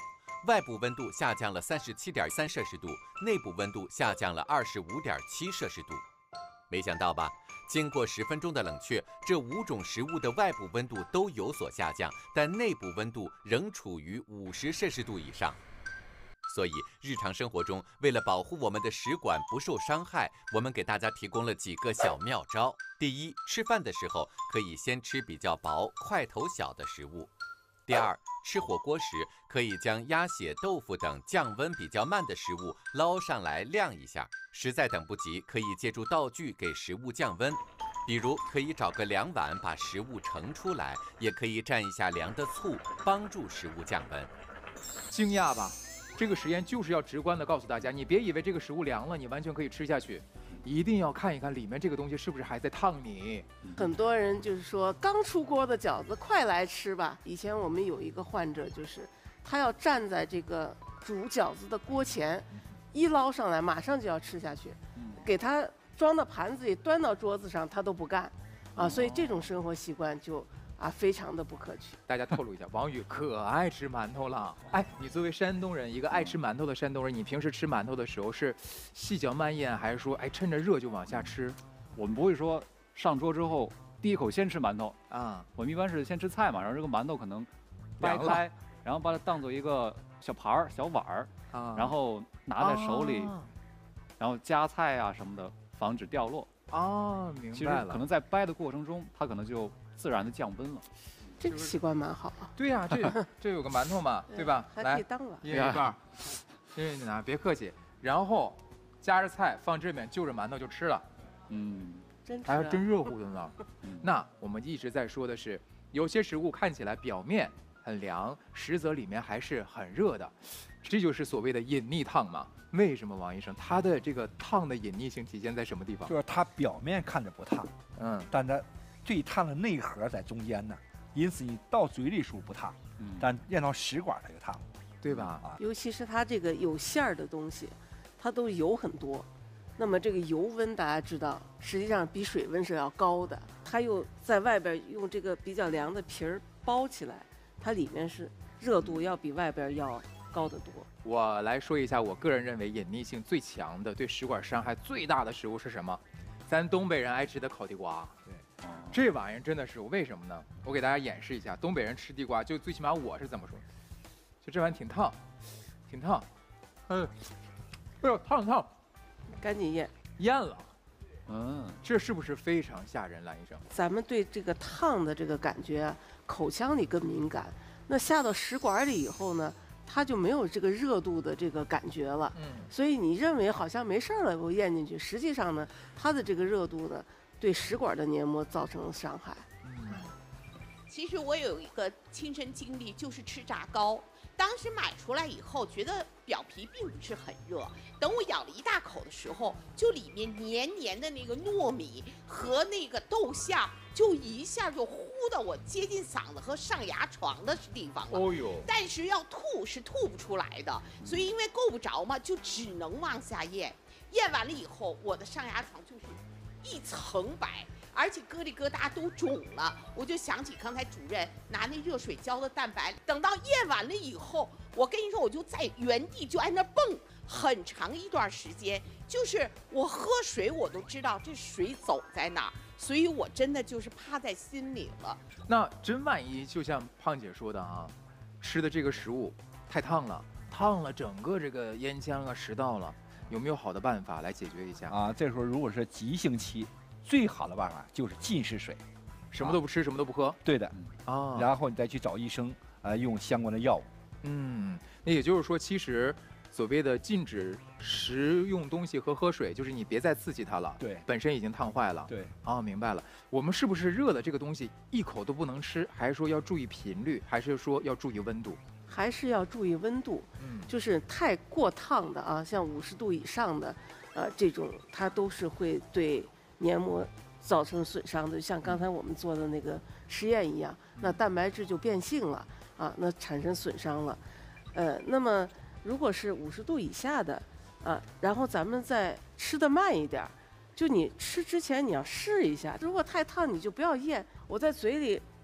外部温度下降了三十七点三摄氏度，内部温度下降了二十五点七摄氏度。没想到吧？经过十分钟的冷却，这五种食物的外部温度都有所下降，但内部温度仍处于五十摄氏度以上。所以，日常生活中，为了保护我们的食管不受伤害，我们给大家提供了几个小妙招。第一，吃饭的时候可以先吃比较薄、块头小的食物。第二，吃火锅时可以将鸭血、豆腐等降温比较慢的食物捞上来晾一下，实在等不及，可以借助道具给食物降温。比如可以找个凉碗把食物盛出来，也可以蘸一下凉的醋，帮助食物降温。 惊讶吧？这个实验就是要直观的告诉大家，你别以为这个食物凉了，你完全可以吃下去，一定要看一看里面这个东西是不是还在烫你。 很多人就是说，刚出锅的饺子，快来吃吧。以前我们有一个患者，就是他要站在这个煮饺子的锅前，一捞上来马上就要吃下去，给他装到盘子里端到桌子上，他都不干，啊，所以这种生活习惯就啊非常的不可取。 大家透露一下，王宇可爱吃馒头了。哎，你作为山东人，一个爱吃馒头的山东人，你平时吃馒头的时候是细嚼慢咽，还是说哎趁着热就往下吃？ 我们不会说上桌之后第一口先吃馒头啊， 我们一般是先吃菜嘛，然后这个馒头可能掰开，然后把它当做一个小盘儿、小碗儿， 啊， 然后拿在手里， 啊、 然后夹菜啊什么的，防止掉落。 哦，明白了。 其实可能在掰的过程中，它可能就自然的降温了。 这个习惯蛮好啊。 对呀、啊，这这有个馒头嘛，对吧？ 还可以当碗。 一人一半。这你拿，别客气。然后夹着菜放这边，就着馒头就吃了。 嗯， 真还真热乎的呢。那我们一直在说的是，有些食物看起来表面很凉，实则里面还是很热的，这就是所谓的隐匿烫嘛。为什么王医生？它的这个烫的隐匿性体现在什么地方？ 就是它表面看着不烫， 嗯， 但它最烫的内核在中间呢，因此你到嘴里时候不烫，嗯，但咽到食管它就烫， 对吧？ 啊， 尤其是它这个有馅儿的东西，它都油很多，那么这个油温大家知道，实际上比水温是要高的，它又在外边用这个比较凉的皮儿包起来，它里面是热度要比外边要高得多。 我来说一下，我个人认为隐匿性最强的、对食管伤害最大的食物是什么？咱东北人爱吃的烤地瓜。 对， 这玩意儿真的是，为什么呢？我给大家演示一下，东北人吃地瓜，就最起码我是怎么说，就这玩意儿挺烫，挺烫，嗯，哎呦，烫烫， 赶紧咽， 咽了。 嗯， 这是不是非常吓人，蓝医生？ 咱们对这个烫的这个感觉啊，口腔里更敏感，那下到食管里以后呢？它就没有这个热度的这个感觉了， 嗯， 所以你认为好像没事了，我咽进去，实际上呢，它的这个热度呢，对食管的黏膜造成了伤害。 嗯， 其实我有一个亲身经历，就是吃炸糕。当时买出来以后，觉得表皮并不是很热。等我咬了一大口的时候，就里面黏黏的那个糯米和那个豆馅，就一下就呼到我接近嗓子和上牙床的地方了。 哦呦！ 但是要吐是吐不出来的，所以因为够不着嘛，就只能往下咽。咽完了以后，我的上牙床就是一层白。而且疙里疙瘩都肿了，我就想起刚才主任拿那热水浇的蛋白，等到咽完了以后，我跟你说，我就在原地就在那蹦很长一段时间，就是我喝水我都知道这水走在哪儿，所以我真的就是趴在心里了。 那真万一就像胖姐说的啊，吃的这个食物太烫了，烫了整个这个咽腔啊、食道了，有没有好的办法来解决一下啊？这时候如果是急性期，最好的办法就是禁食水， 什么都不吃，啊、什么都不喝。 对的， 啊， 然后你再去找医生，呃，用相关的药物。 嗯，那也就是说，其实所谓的禁止食用东西和喝水，就是你别再刺激它了。 对， 本身已经烫坏了。 对， 啊，明白了。我们是不是热的这个东西一口都不能吃？还是说要注意频率？还是说要注意温度？ 还是要注意温度。嗯，就是太过烫的啊，像五十度以上的，呃，这种它都是会对黏膜造成损伤的，像刚才我们做的那个实验一样，那蛋白质就变性了啊，那产生损伤了。呃，那么如果是五十度以下的啊，然后咱们再吃得慢一点，就你吃之前你要试一下，如果太烫你就不要咽。我在嘴里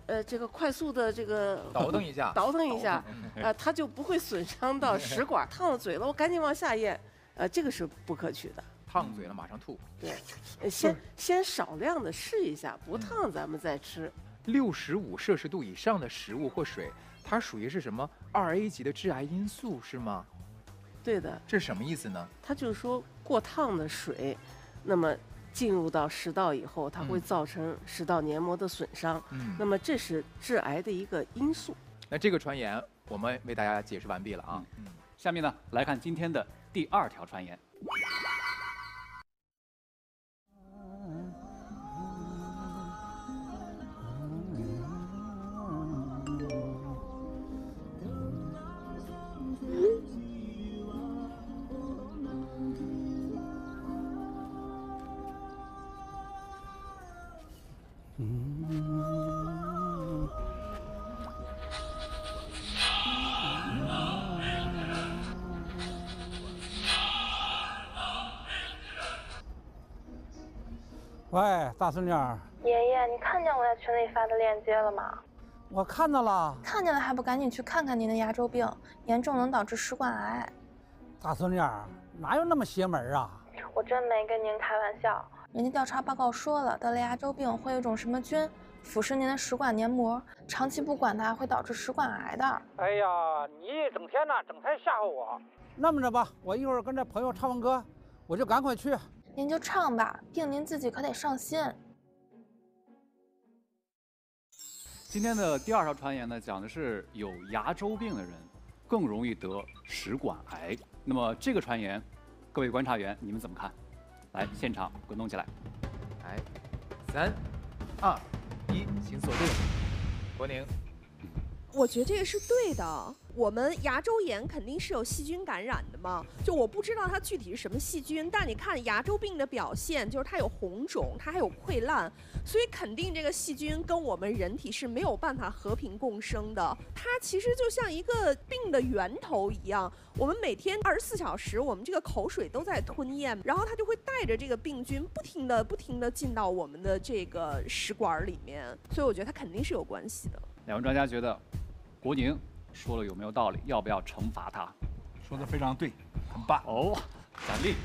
呃这个快速的这个倒腾一下， 倒腾一下，呃，它就不会损伤到食管，烫了嘴了，我赶紧往下咽，呃，这个是不可取的。 烫嘴了马上吐。 对，呃先先少量的试一下，不烫咱们再吃。 六十五摄氏度以上的食物或水，它属于是什么二 A 级的致癌因素是吗？ 对的。 这是什么意思呢？ 它就是说过烫的水，那么进入到食道以后，它会造成食道黏膜的损伤。嗯，那么这是致癌的一个因素。 那这个传言我们为大家解释完毕了啊。 嗯，下面呢来看今天的第二条传言。 喂，大孙女儿。 爷爷，你看见我在群里发的链接了吗？ 我看到了。 看见了还不赶紧去看看您的牙周病，严重能导致食管癌。 大孙女儿，哪有那么邪门啊？ 我真没跟您开玩笑。人家调查报告说了，得了牙周病会有一种什么菌腐蚀您的食管黏膜，长期不管它会导致食管癌的。 哎呀，你一整天呢，整天吓唬我。那么着吧，我一会儿跟这朋友唱完歌，我就赶快去。 您就唱吧，病您自己可得上心。 今天的第二条传言呢，讲的是有牙周病的人更容易得食管癌。那么这个传言，各位观察员你们怎么看？来，现场滚动起来。 来，三、二、一，请锁定。国宁。 我觉得这个是对的。我们牙周炎肯定是有细菌感染的嘛，就我不知道它具体是什么细菌，但你看牙周病的表现，就是它有红肿，它还有溃烂，所以肯定这个细菌跟我们人体是没有办法和平共生的。它其实就像一个病的源头一样，我们每天二十四小时，我们这个口水都在吞咽，然后它就会带着这个病菌不停的、不停的进到我们的这个食管里面，所以我觉得它肯定是有关系的。 两位专家觉得，国宁说了有没有道理？要不要惩罚他？ 说的非常对，很棒哦，奖励。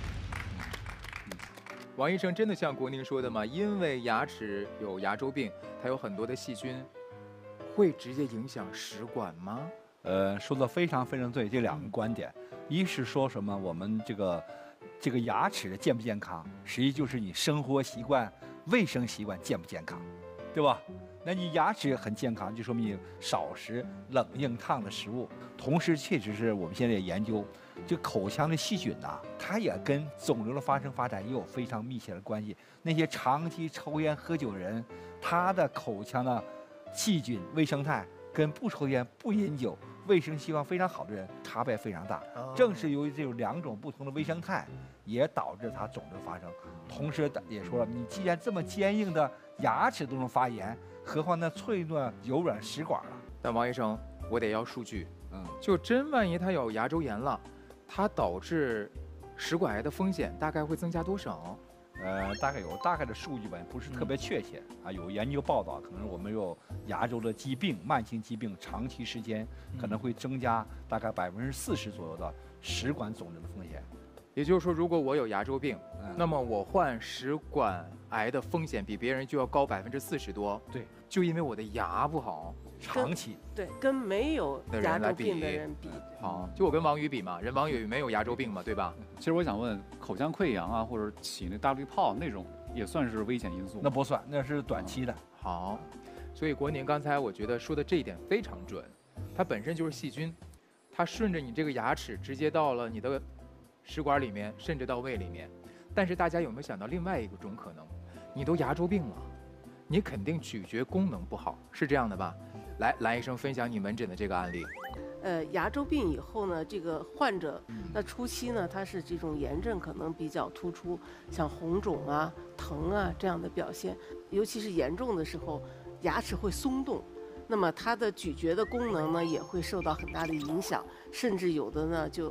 王医生真的像国宁说的吗？因为牙齿有牙周病，它有很多的细菌，会直接影响食管吗？ 呃，说的非常非常对，这两个观点，嗯、一是说什么我们这个这个牙齿的健不健康，实际就是你生活习惯、卫生习惯健不健康，对吧？那你牙齿很健康，就说明你少食冷硬烫的食物。同时，确实是我们现在也研究，这口腔的细菌呐、啊，它也跟肿瘤的发生发展也有非常密切的关系。那些长期抽烟喝酒的人，他的口腔的细菌微生态跟不抽烟不饮酒卫生习惯非常好的人差别非常大。哦、正是由于这种两种不同的微生态，也导致它肿瘤发生。同时也说了，你既然这么坚硬的牙齿都能发炎，何况那脆弱柔软食管了？ 但王医生，我得要数据。嗯，就真万一他有牙周炎了，它导致食管癌的风险大概会增加多少？ 呃，大概有大概的数据吧，不是特别确切、嗯、啊。有研究报道，可能我们有牙周的疾病、慢性疾病，长期时间可能会增加大概百分之四十左右的食管肿瘤的风险。 也就是说，如果我有牙周病，嗯、那么我患食管癌的风险比别人就要高百分之四十多。 对， 就因为我的牙不好， 长期对跟没有牙周病的人比， 好，就我跟王宇比嘛，人王宇没有牙周病嘛，对吧？ 其实我想问，口腔溃疡啊，或者起那大滤泡那种，也算是危险因素吗？ 那不算，那是短期的。 嗯、好，所以国宁刚才我觉得说的这一点非常准，它本身就是细菌，它顺着你这个牙齿直接到了你的食管里面，甚至到胃里面。但是大家有没有想到另外一种可能？你都牙周病了，你肯定咀嚼功能不好，是这样的吧？来，蓝医生分享你门诊的这个案例。 呃，牙周病以后呢，这个患者那初期呢，他是这种炎症可能比较突出，像红肿啊、疼啊这样的表现，尤其是严重的时候，牙齿会松动。那么它的咀嚼的功能呢也会受到很大的影响，甚至有的呢就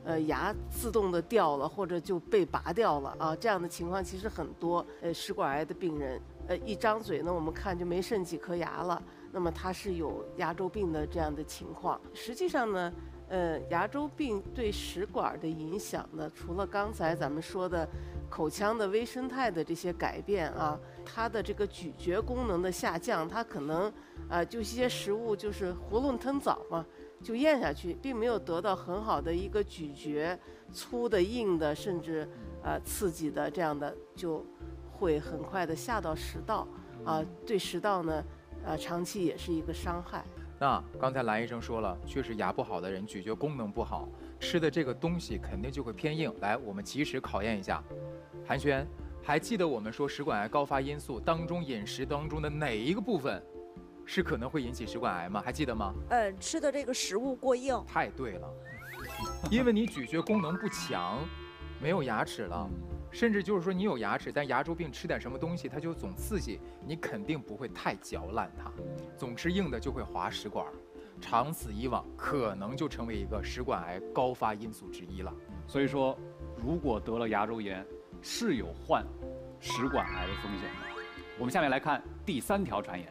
呃，牙自动的掉了，或者就被拔掉了啊，这样的情况其实很多。呃，食管癌的病人，呃，一张嘴呢，我们看就没剩几颗牙了，那么他是有牙周病的这样的情况。实际上呢，呃，牙周病对食管的影响呢，除了刚才咱们说的口腔的微生态的这些改变啊，它的这个咀嚼功能的下降，它可能啊、呃，就一些食物就是囫囵吞枣嘛。就咽下去，并没有得到很好的一个咀嚼，粗的、硬的，甚至呃刺激的这样的，就会很快的下到食道啊、呃，对食道呢，呃长期也是一个伤害。 那刚才蓝医生说了，确实牙不好的人咀嚼功能不好，吃的这个东西肯定就会偏硬。来，我们及时考验一下，韩轩，还记得我们说食管癌高发因素当中饮食当中的哪一个部分？是可能会引起食管癌吗？还记得吗？ 呃，吃的这个食物过硬。 太对了，因为你咀嚼功能不强，没有牙齿了，甚至就是说你有牙齿，但牙周病吃点什么东西，它就总刺激，你肯定不会太嚼烂它，总吃硬的就会划食管，长此以往，可能就成为一个食管癌高发因素之一了。 所以说，如果得了牙周炎，是有患食管癌的风险的。我们下面来看第三条传言。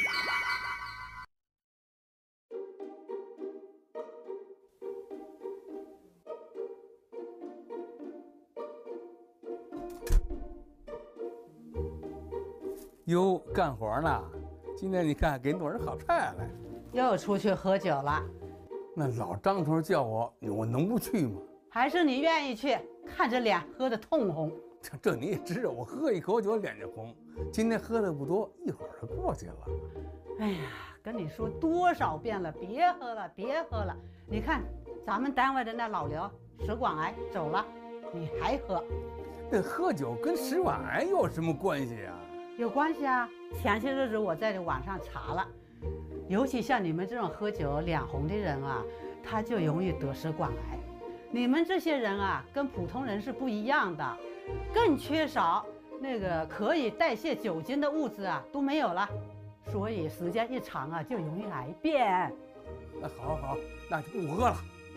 哟，干活呢？今天你看给弄点好菜来。 又出去喝酒了？ 那老张头叫我，我能不去吗？ 还是你愿意去？看着脸喝得通红。 这这你也知道，我喝一口酒脸就红。今天喝的不多，一会儿就过去了。 哎呀，跟你说多少遍了，别喝了，别喝了。你看咱们单位的那老刘，食管癌走了，你还喝？ 那喝酒跟食管癌有什么关系呀？ 有关系啊！前些日子我在网上查了，尤其像你们这种喝酒脸红的人啊，他就容易得食管癌。你们这些人啊，跟普通人是不一样的，更缺少那个可以代谢酒精的物质啊，都没有了，所以时间一长啊，就容易癌变。 那好好，那就不喝了。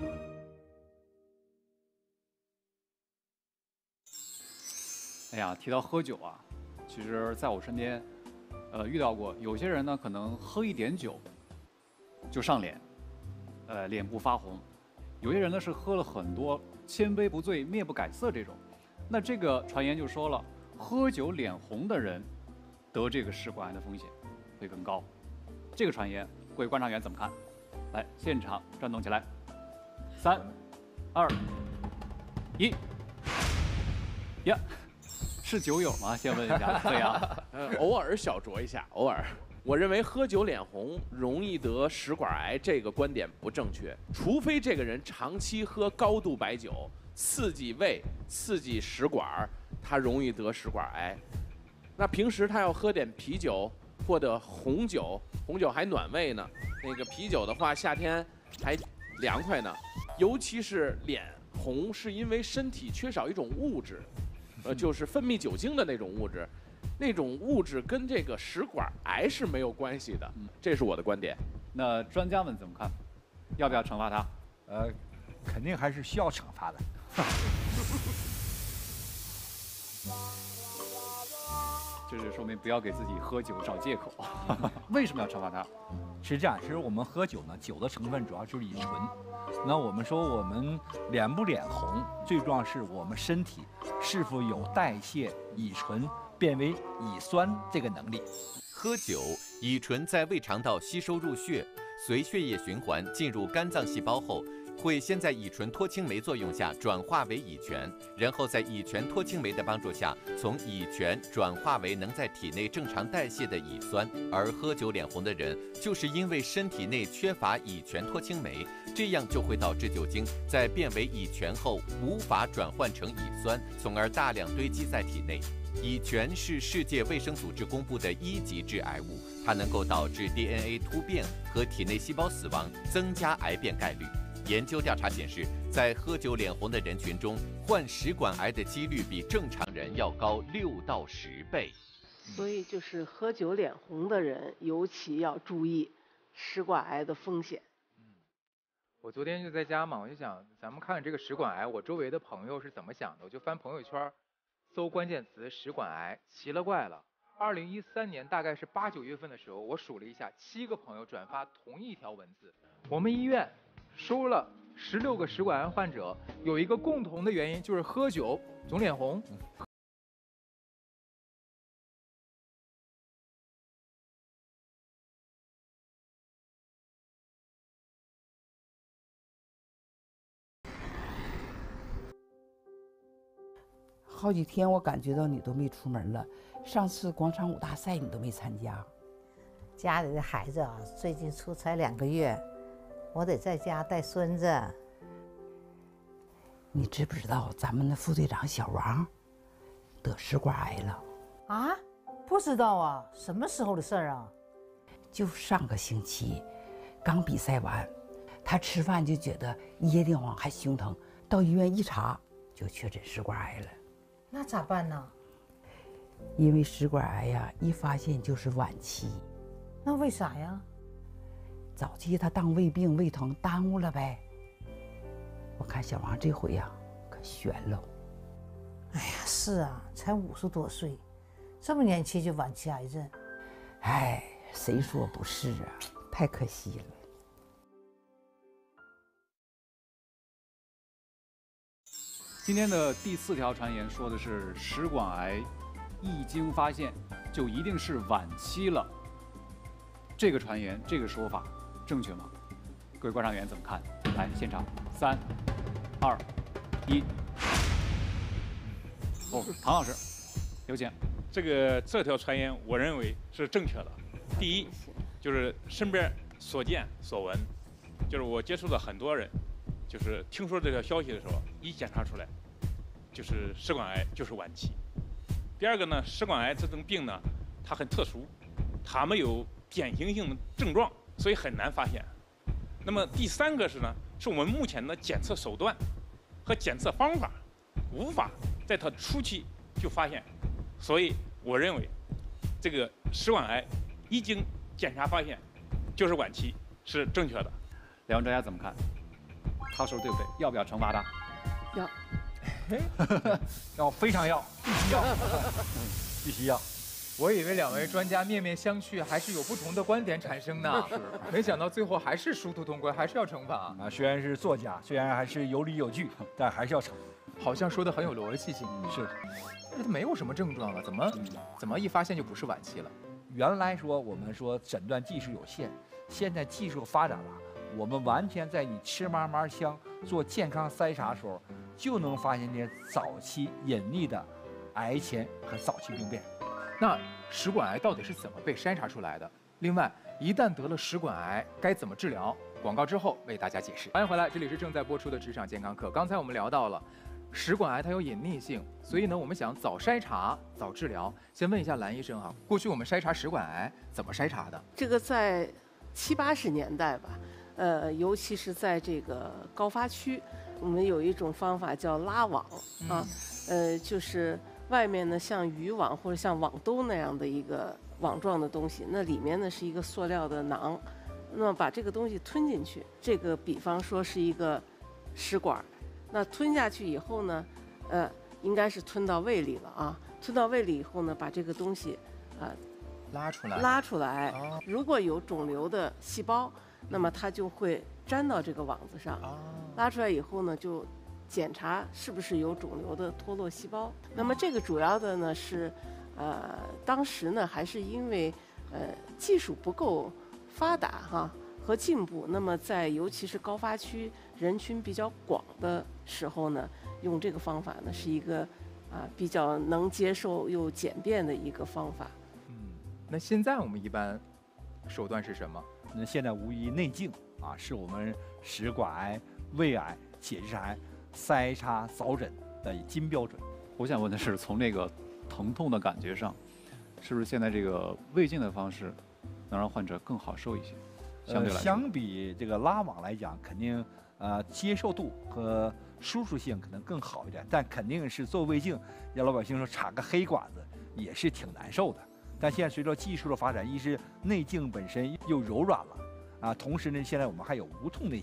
哎呀，提到喝酒啊。其实，在我身边，呃，遇到过有些人呢，可能喝一点酒就上脸，呃，脸部发红；有些人呢是喝了很多，千杯不醉，面不改色这种。那这个传言就说了，喝酒脸红的人得这个食管癌的风险会更高。这个传言，各位观察员怎么看？来，现场转动起来，三、二、一，呀。是酒友吗？先问一下，对呀， 呃，偶尔小酌一下，偶尔。我认为喝酒脸红容易得食管癌这个观点不正确，除非这个人长期喝高度白酒，刺激胃、刺激食管，他容易得食管癌。那平时他要喝点啤酒或者红酒，红酒还暖胃呢。那个啤酒的话，夏天还凉快呢。尤其是脸红，是因为身体缺少一种物质。呃，就是分泌酒精的那种物质，那种物质跟这个食管癌是没有关系的，这是我的观点。 那专家们怎么看？要不要惩罚他？ 呃，肯定还是需要惩罚的。 这是说明不要给自己喝酒找借口。为什么要惩罚他？ 是这样，其实我们喝酒呢，酒的成分主要就是乙醇。那我们说我们脸不脸红，最重要是我们身体是否有代谢乙醇变为乙酸这个能力。 喝酒，乙醇在胃肠道吸收入血，随血液循环进入肝脏细胞后，会先在乙醇脱氢酶作用下转化为乙醛，然后在乙醛脱氢酶的帮助下，从乙醛转化为能在体内正常代谢的乙酸。而喝酒脸红的人，就是因为身体内缺乏乙醛脱氢酶，这样就会导致酒精在变为乙醛后无法转换成乙酸，从而大量堆积在体内。乙醛是世界卫生组织公布的一级致癌物，它能够导致 D N A 突变和体内细胞死亡，增加癌变概率。研究调查显示，在喝酒脸红的人群中，患食管癌的几率比正常人要高六到十倍。 所以就是喝酒脸红的人，尤其要注意食管癌的风险。 我昨天就在家嘛，我就想咱们看看这个食管癌，我周围的朋友是怎么想的，我就翻朋友圈，搜关键词食管癌，奇了怪了。二零一三年大概是八九月份的时候，我数了一下，七个朋友转发同一条文字。我们医院收了十六个食管癌患者，有一个共同的原因就是喝酒总脸红。 好几天我感觉到你都没出门了，上次广场舞大赛你都没参加。 家里的孩子啊，最近出差两个月，我得在家带孙子。 你知不知道咱们的副队长小王得食管癌了？ 啊，不知道啊，什么时候的事儿啊？ 就上个星期，刚比赛完，他吃饭就觉得噎得慌还胸疼，到医院一查就确诊食管癌了。 那咋办呢？ 因为食管癌呀，一发现就是晚期。 那为啥呀？ 早期他当胃病胃疼耽误了呗。我看小王这回呀，可悬了。 哎呀，是啊，才五十多岁，这么年轻就晚期癌症。 哎，谁说不是啊？太可惜了。 今天的第四条传言说的是食管癌一经发现就一定是晚期了，这个传言这个说法正确吗？各位观察员怎么看？来，现场，三、二、一。哦，唐老师，有请。 这个这条传言，我认为是正确的。第一，就是身边所见所闻，就是我接触的很多人。就是听说这条消息的时候，一检查出来，就是食管癌，就是晚期。第二个呢，食管癌这种病呢，它很特殊，它没有典型性的症状，所以很难发现。那么第三个是呢，是我们目前的检测手段和检测方法无法在它初期就发现，所以我认为这个食管癌一经检查发现就是晚期是正确的。 两位专家怎么看？他说对不对？要不要惩罚他？ 要。 要，非常要，必须要，必须要。 我以为两位专家面面相觑，还是有不同的观点产生呢。是，没想到最后还是殊途同归，还是要惩罚啊！虽然是作家，虽然还是有理有据，但还是要惩罚。 好像说的很有逻辑性。 是， 但是他没有什么症状了，怎么怎么一发现就不是晚期了？ 原来说我们说诊断技术有限，现在技术发展了。我们完全在你吃嘛嘛香做健康筛查的时候，就能发现这早期隐匿的癌前和早期病变。 那食管癌到底是怎么被筛查出来的？另外，一旦得了食管癌，该怎么治疗？广告之后为大家解释。欢迎回来，这里是正在播出的职场健康课。刚才我们聊到了食管癌它有隐匿性，所以呢，我们想早筛查、早治疗。先问一下蓝医生哈，过去我们筛查食管癌怎么筛查的？ 这个在七八十年代吧。呃，尤其是在这个高发区，我们有一种方法叫拉网啊，呃，就是外面呢像渔网或者像网兜那样的一个网状的东西，那里面呢是一个塑料的囊，那么把这个东西吞进去，这个比方说是一个食管，那吞下去以后呢，呃，应该是吞到胃里了啊，吞到胃里以后呢，把这个东西啊、呃、 拉出来， 拉出来，哦、如果有肿瘤的细胞。那么它就会粘到这个网子上，拉出来以后呢，就检查是不是有肿瘤的脱落细胞。那么这个主要的呢是，呃，当时呢还是因为呃技术不够发达哈和进步，那么在尤其是高发区人群比较广的时候呢，用这个方法呢是一个啊、呃、比较能接受又简便的一个方法。 嗯，那现在我们一般手段是什么？ 那现在无疑内镜啊，是我们食管癌、胃癌、结直癌筛查早诊的金标准。 我想问的是，从那个疼痛的感觉上，是不是现在这个胃镜的方式能让患者更好受一些？相对来说， 呃、相比这个拉网来讲，肯定呃接受度和舒适性可能更好一点，但肯定是做胃镜，让老百姓说插个黑管子也是挺难受的。但现在随着技术的发展，一是内镜本身又柔软了啊，同时呢，现在我们还有无痛内镜，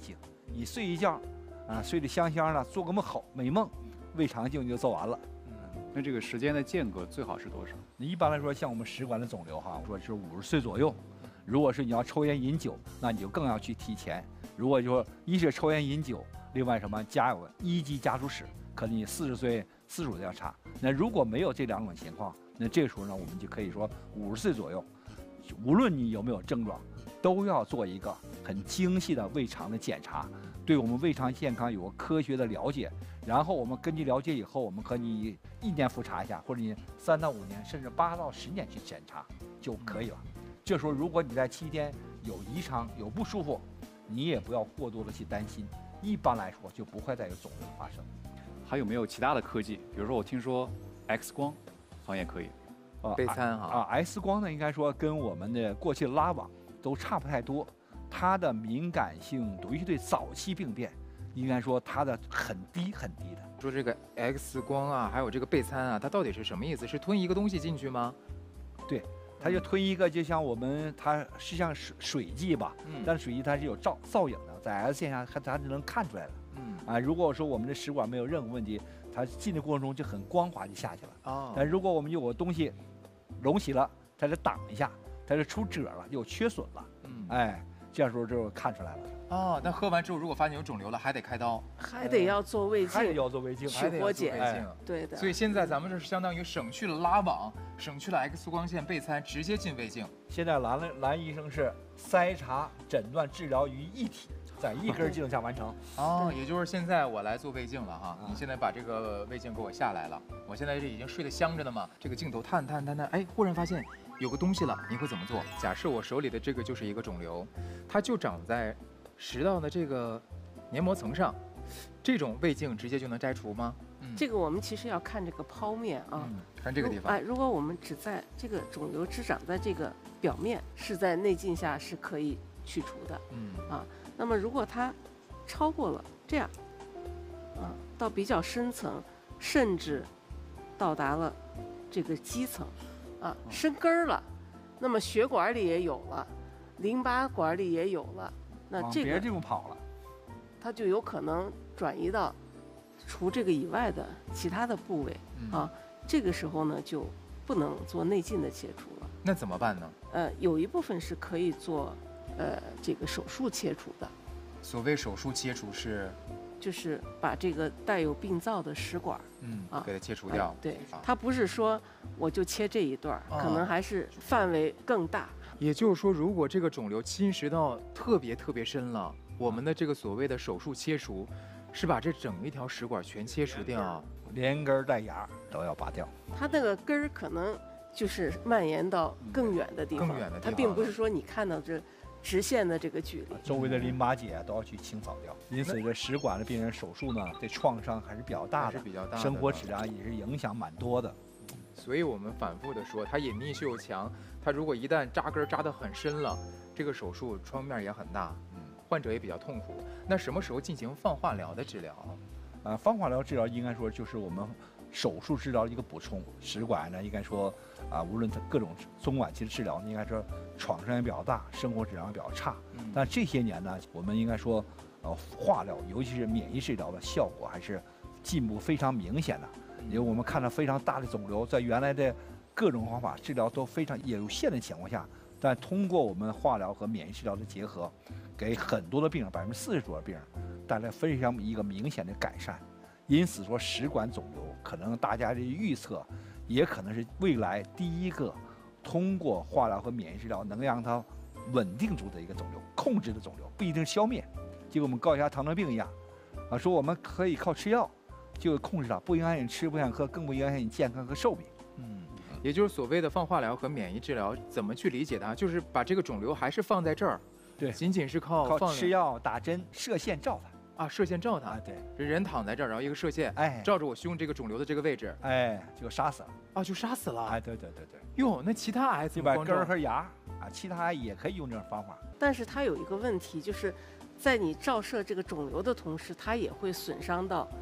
你睡一觉，啊，睡得香香的，做个梦好美梦，胃肠镜就做完了。 嗯，那这个时间的间隔最好是多少？ 一般来说，像我们食管的肿瘤哈，说是五十岁左右。如果是你要抽烟饮酒，那你就更要去提前。如果就说一是抽烟饮酒，另外什么家有一级家族史，可能你四十岁四十五要查。那如果没有这两种情况，那这个时候呢，我们就可以说五十岁左右，无论你有没有症状，都要做一个很精细的胃肠的检查，对我们胃肠健康有个科学的了解。然后我们根据了解以后，我们可以一年复查一下，或者你三到五年，甚至八到十年去检查就可以了。这时候，如果你在期间有异常、有不舒服，你也不要过多的去担心。一般来说，就不会再有肿瘤发生。 还有没有其他的科技？比如说，我听说 X 光好像也可以。 啊， 备餐哈啊 ，X 光呢，应该说跟我们的过去的拉网都差不太多，它的敏感性，尤其对早期病变，应该说它的很低很低的。 说这个 X 光啊，还有这个备餐啊，它到底是什么意思？是吞一个东西进去吗？ 对。它就吞一个，就像我们它是像水水剂吧，嗯、但是水剂它是有照造影的，在 X 线上它它就能看出来了。嗯啊，如果说我们的食管没有任何问题，它进的过程中就很光滑就下去了。哦。但如果我们有个东西隆起了，它就挡一下，它就出褶了，有缺损了。嗯。哎，这样时候就看出来了。 哦，那喝完之后如果发现有肿瘤了，还得开刀， 还得要做胃镜， 还得要做胃镜， 去活检。 哎、 对的。 所以现在咱们这是相当于省去了拉网，省去了 X 光线备餐，直接进胃镜。 现在蓝蓝医生是筛查、诊断、治疗于一体，在一根镜下完成。 哦，也就是现在我来做胃镜了哈，你现在把这个胃镜给我下来了，我现在这已经睡得香着呢嘛，这个镜头探探探探，哎，忽然发现有个东西了，你会怎么做？假设我手里的这个就是一个肿瘤，它就长在食道的这个黏膜层上，这种胃镜直接就能摘除吗？ 嗯、这个我们其实要看这个剖面啊， 嗯、看这个地方。 哎，如果我们只在这个肿瘤只长在这个表面，是在内镜下是可以去除的。嗯啊，那么如果它超过了这样，啊，到比较深层，甚至到达了这个基层，啊，生根儿了，那么血管里也有了。淋巴管里也有了，那这个别的地方跑了， 它就有可能转移到除这个以外的其他的部位、嗯、啊。这个时候呢，就不能做内镜的切除了。 那怎么办呢？ 呃，有一部分是可以做呃这个手术切除的。 所谓手术切除是， 就是把这个带有病灶的食管， 嗯啊，给它切除掉。 哎、对，它不是说我就切这一段，哦、可能还是范围更大。 也就是说，如果这个肿瘤侵蚀到特别特别深了，我们的这个所谓的手术切除，是把这整一条食管全切除掉， 连根带芽都要拔掉。 它那个根儿可能就是蔓延到更远的地方， 更远的地方， 它并不是说你看到这直线的这个距离， 周围的淋巴结都要去清扫掉。因此，这食管的病人手术呢，对创伤还是比较大的， 比较大的， 生活质量也是影响蛮多的。 所以我们反复的说，它隐匿性又强，它如果一旦扎根扎得很深了，这个手术创面也很大，嗯，患者也比较痛苦。那什么时候进行放化疗的治疗？ 呃，放化疗治疗应该说就是我们手术治疗的一个补充。食管呢，应该说啊，无论它各种中晚期的治疗，应该说创伤也比较大，生活质量也比较差。嗯、但这些年呢，我们应该说，呃，化疗尤其是免疫治疗的效果还是进步非常明显的。因为我们看到非常大的肿瘤，在原来的各种方法治疗都非常有限的情况下，但通过我们化疗和免疫治疗的结合，给很多的病人，百分之四十多的病人带来非常一个明显的改善。因此说，食管肿瘤可能大家的预测，也可能是未来第一个通过化疗和免疫治疗能让它稳定住的一个肿瘤，控制的肿瘤，不一定消灭，就跟我们高血压、糖尿病一样，啊，说我们可以靠吃药就控制它，不影响你吃，不影响喝，更不影响你健康和寿命。 嗯，也就是所谓的放化疗和免疫治疗，怎么去理解它？就是把这个肿瘤还是放在这儿， 对， 仅仅是靠靠吃药、打针、射线照它啊，射线照它。 啊，对， 这人躺在这儿，然后一个射线， 哎， 照着我胸这个肿瘤的这个位置， 哎，就杀死了。 啊，就杀死了。 哎，对对对对。 哟，那其他癌就把根儿和芽啊，其他癌也可以用这种方法。 但是它有一个问题，就是在你照射这个肿瘤的同时，它也会损伤到，嗯。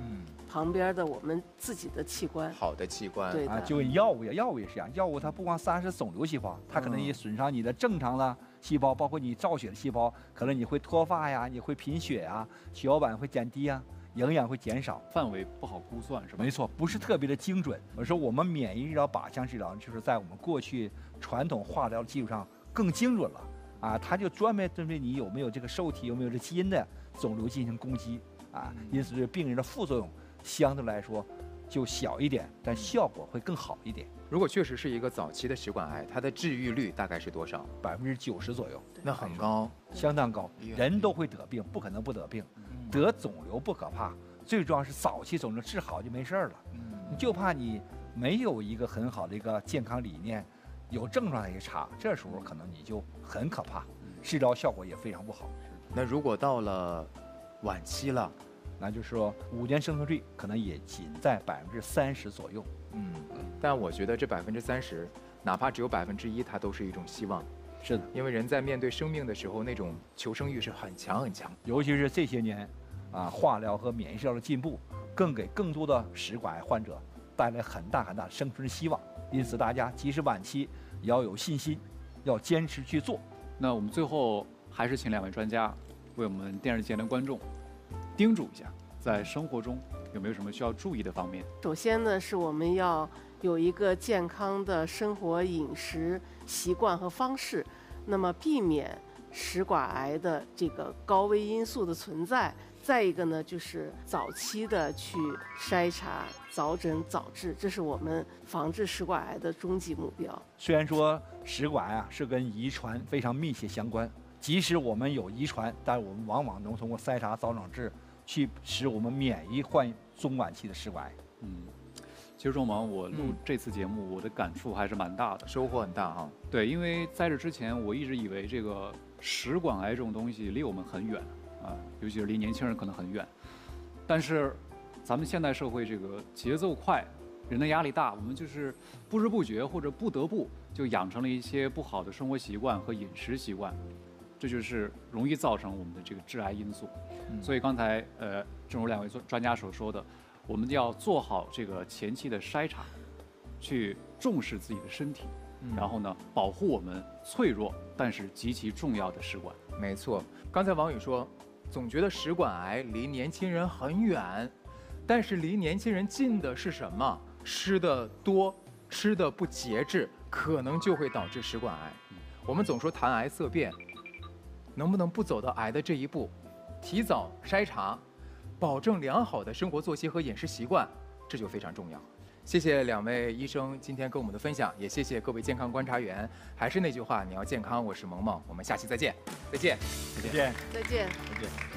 旁边的我们自己的器官。 好的器官， 对的啊，就跟药物一样，药物也是一样，药物它不光杀死肿瘤细胞，它可能也损伤你的正常的细胞，包括你造血的细胞，可能你会脱发呀，你会贫血呀，血小板会减低呀。营养会减少， 范围不好估算，是吧？ 没错，不是特别的精准。我说我们免疫治疗靶向治疗，就是在我们过去传统化疗的基础上更精准了啊，它就专门针对你有没有这个受体有没有这基因的肿瘤进行攻击啊，因此对病人的副作用相对来说就小一点，但效果会更好一点。 如果确实是一个早期的食管癌，它的治愈率大概是多少？ 百分之九十左右， 那很高， 相当高。人都会得病，不可能不得病。得肿瘤不可怕，最重要是早期肿瘤治好就没事了。你就怕你没有一个很好的一个健康理念，有症状也差，这时候可能你就很可怕，治疗效果也非常不好。 那如果到了晚期了， 那就是说五年生存率可能也仅在百分之三十左右。 嗯，但我觉得这百分之三十，哪怕只有百分之一，它都是一种希望。 是的， 因为人在面对生命的时候，那种求生欲是很强很强。 尤其是这些年，啊，化疗和免疫治疗的进步，更给更多的食管癌患者带来很大很大的生存希望。因此，大家即使晚期也要有信心，要坚持去做。 那我们最后还是请两位专家为我们电视前的观众叮嘱一下，在生活中有没有什么需要注意的方面？ 首先呢，是我们要有一个健康的生活饮食习惯和方式，那么避免食管癌的这个高危因素的存在。再一个呢，就是早期的去筛查、早诊、早治，这是我们防治食管癌的终极目标。 虽然说食管癌啊是跟遗传非常密切相关，即使我们有遗传，但我们往往能通过筛查、早诊治去使我们免疫患中晚期的食管癌。 嗯。其实仲芒，我录这次节目，我的感触还是蛮大的， 收获很大哈。 对，因为在这之前，我一直以为这个食管癌这种东西离我们很远啊，尤其是离年轻人可能很远。但是，咱们现代社会这个节奏快，人的压力大，我们就是不知不觉或者不得不就养成了一些不好的生活习惯和饮食习惯，这就是容易造成我们的这个致癌因素。嗯、所以刚才呃，正如两位专家所说的。我们要做好这个前期的筛查，去重视自己的身体，嗯、然后呢，保护我们脆弱但是极其重要的食管。 没错，刚才王宇说，总觉得食管癌离年轻人很远，但是离年轻人近的是什么？吃的多，吃的不节制，可能就会导致食管癌。嗯、我们总说谈癌色变，能不能不走到癌的这一步，提早筛查？保证良好的生活作息和饮食习惯，这就非常重要。谢谢两位医生今天跟我们的分享，也谢谢各位健康观察员。还是那句话，你要健康，我是萌萌，我们下期再见，再见， 再见， 再见， 再见。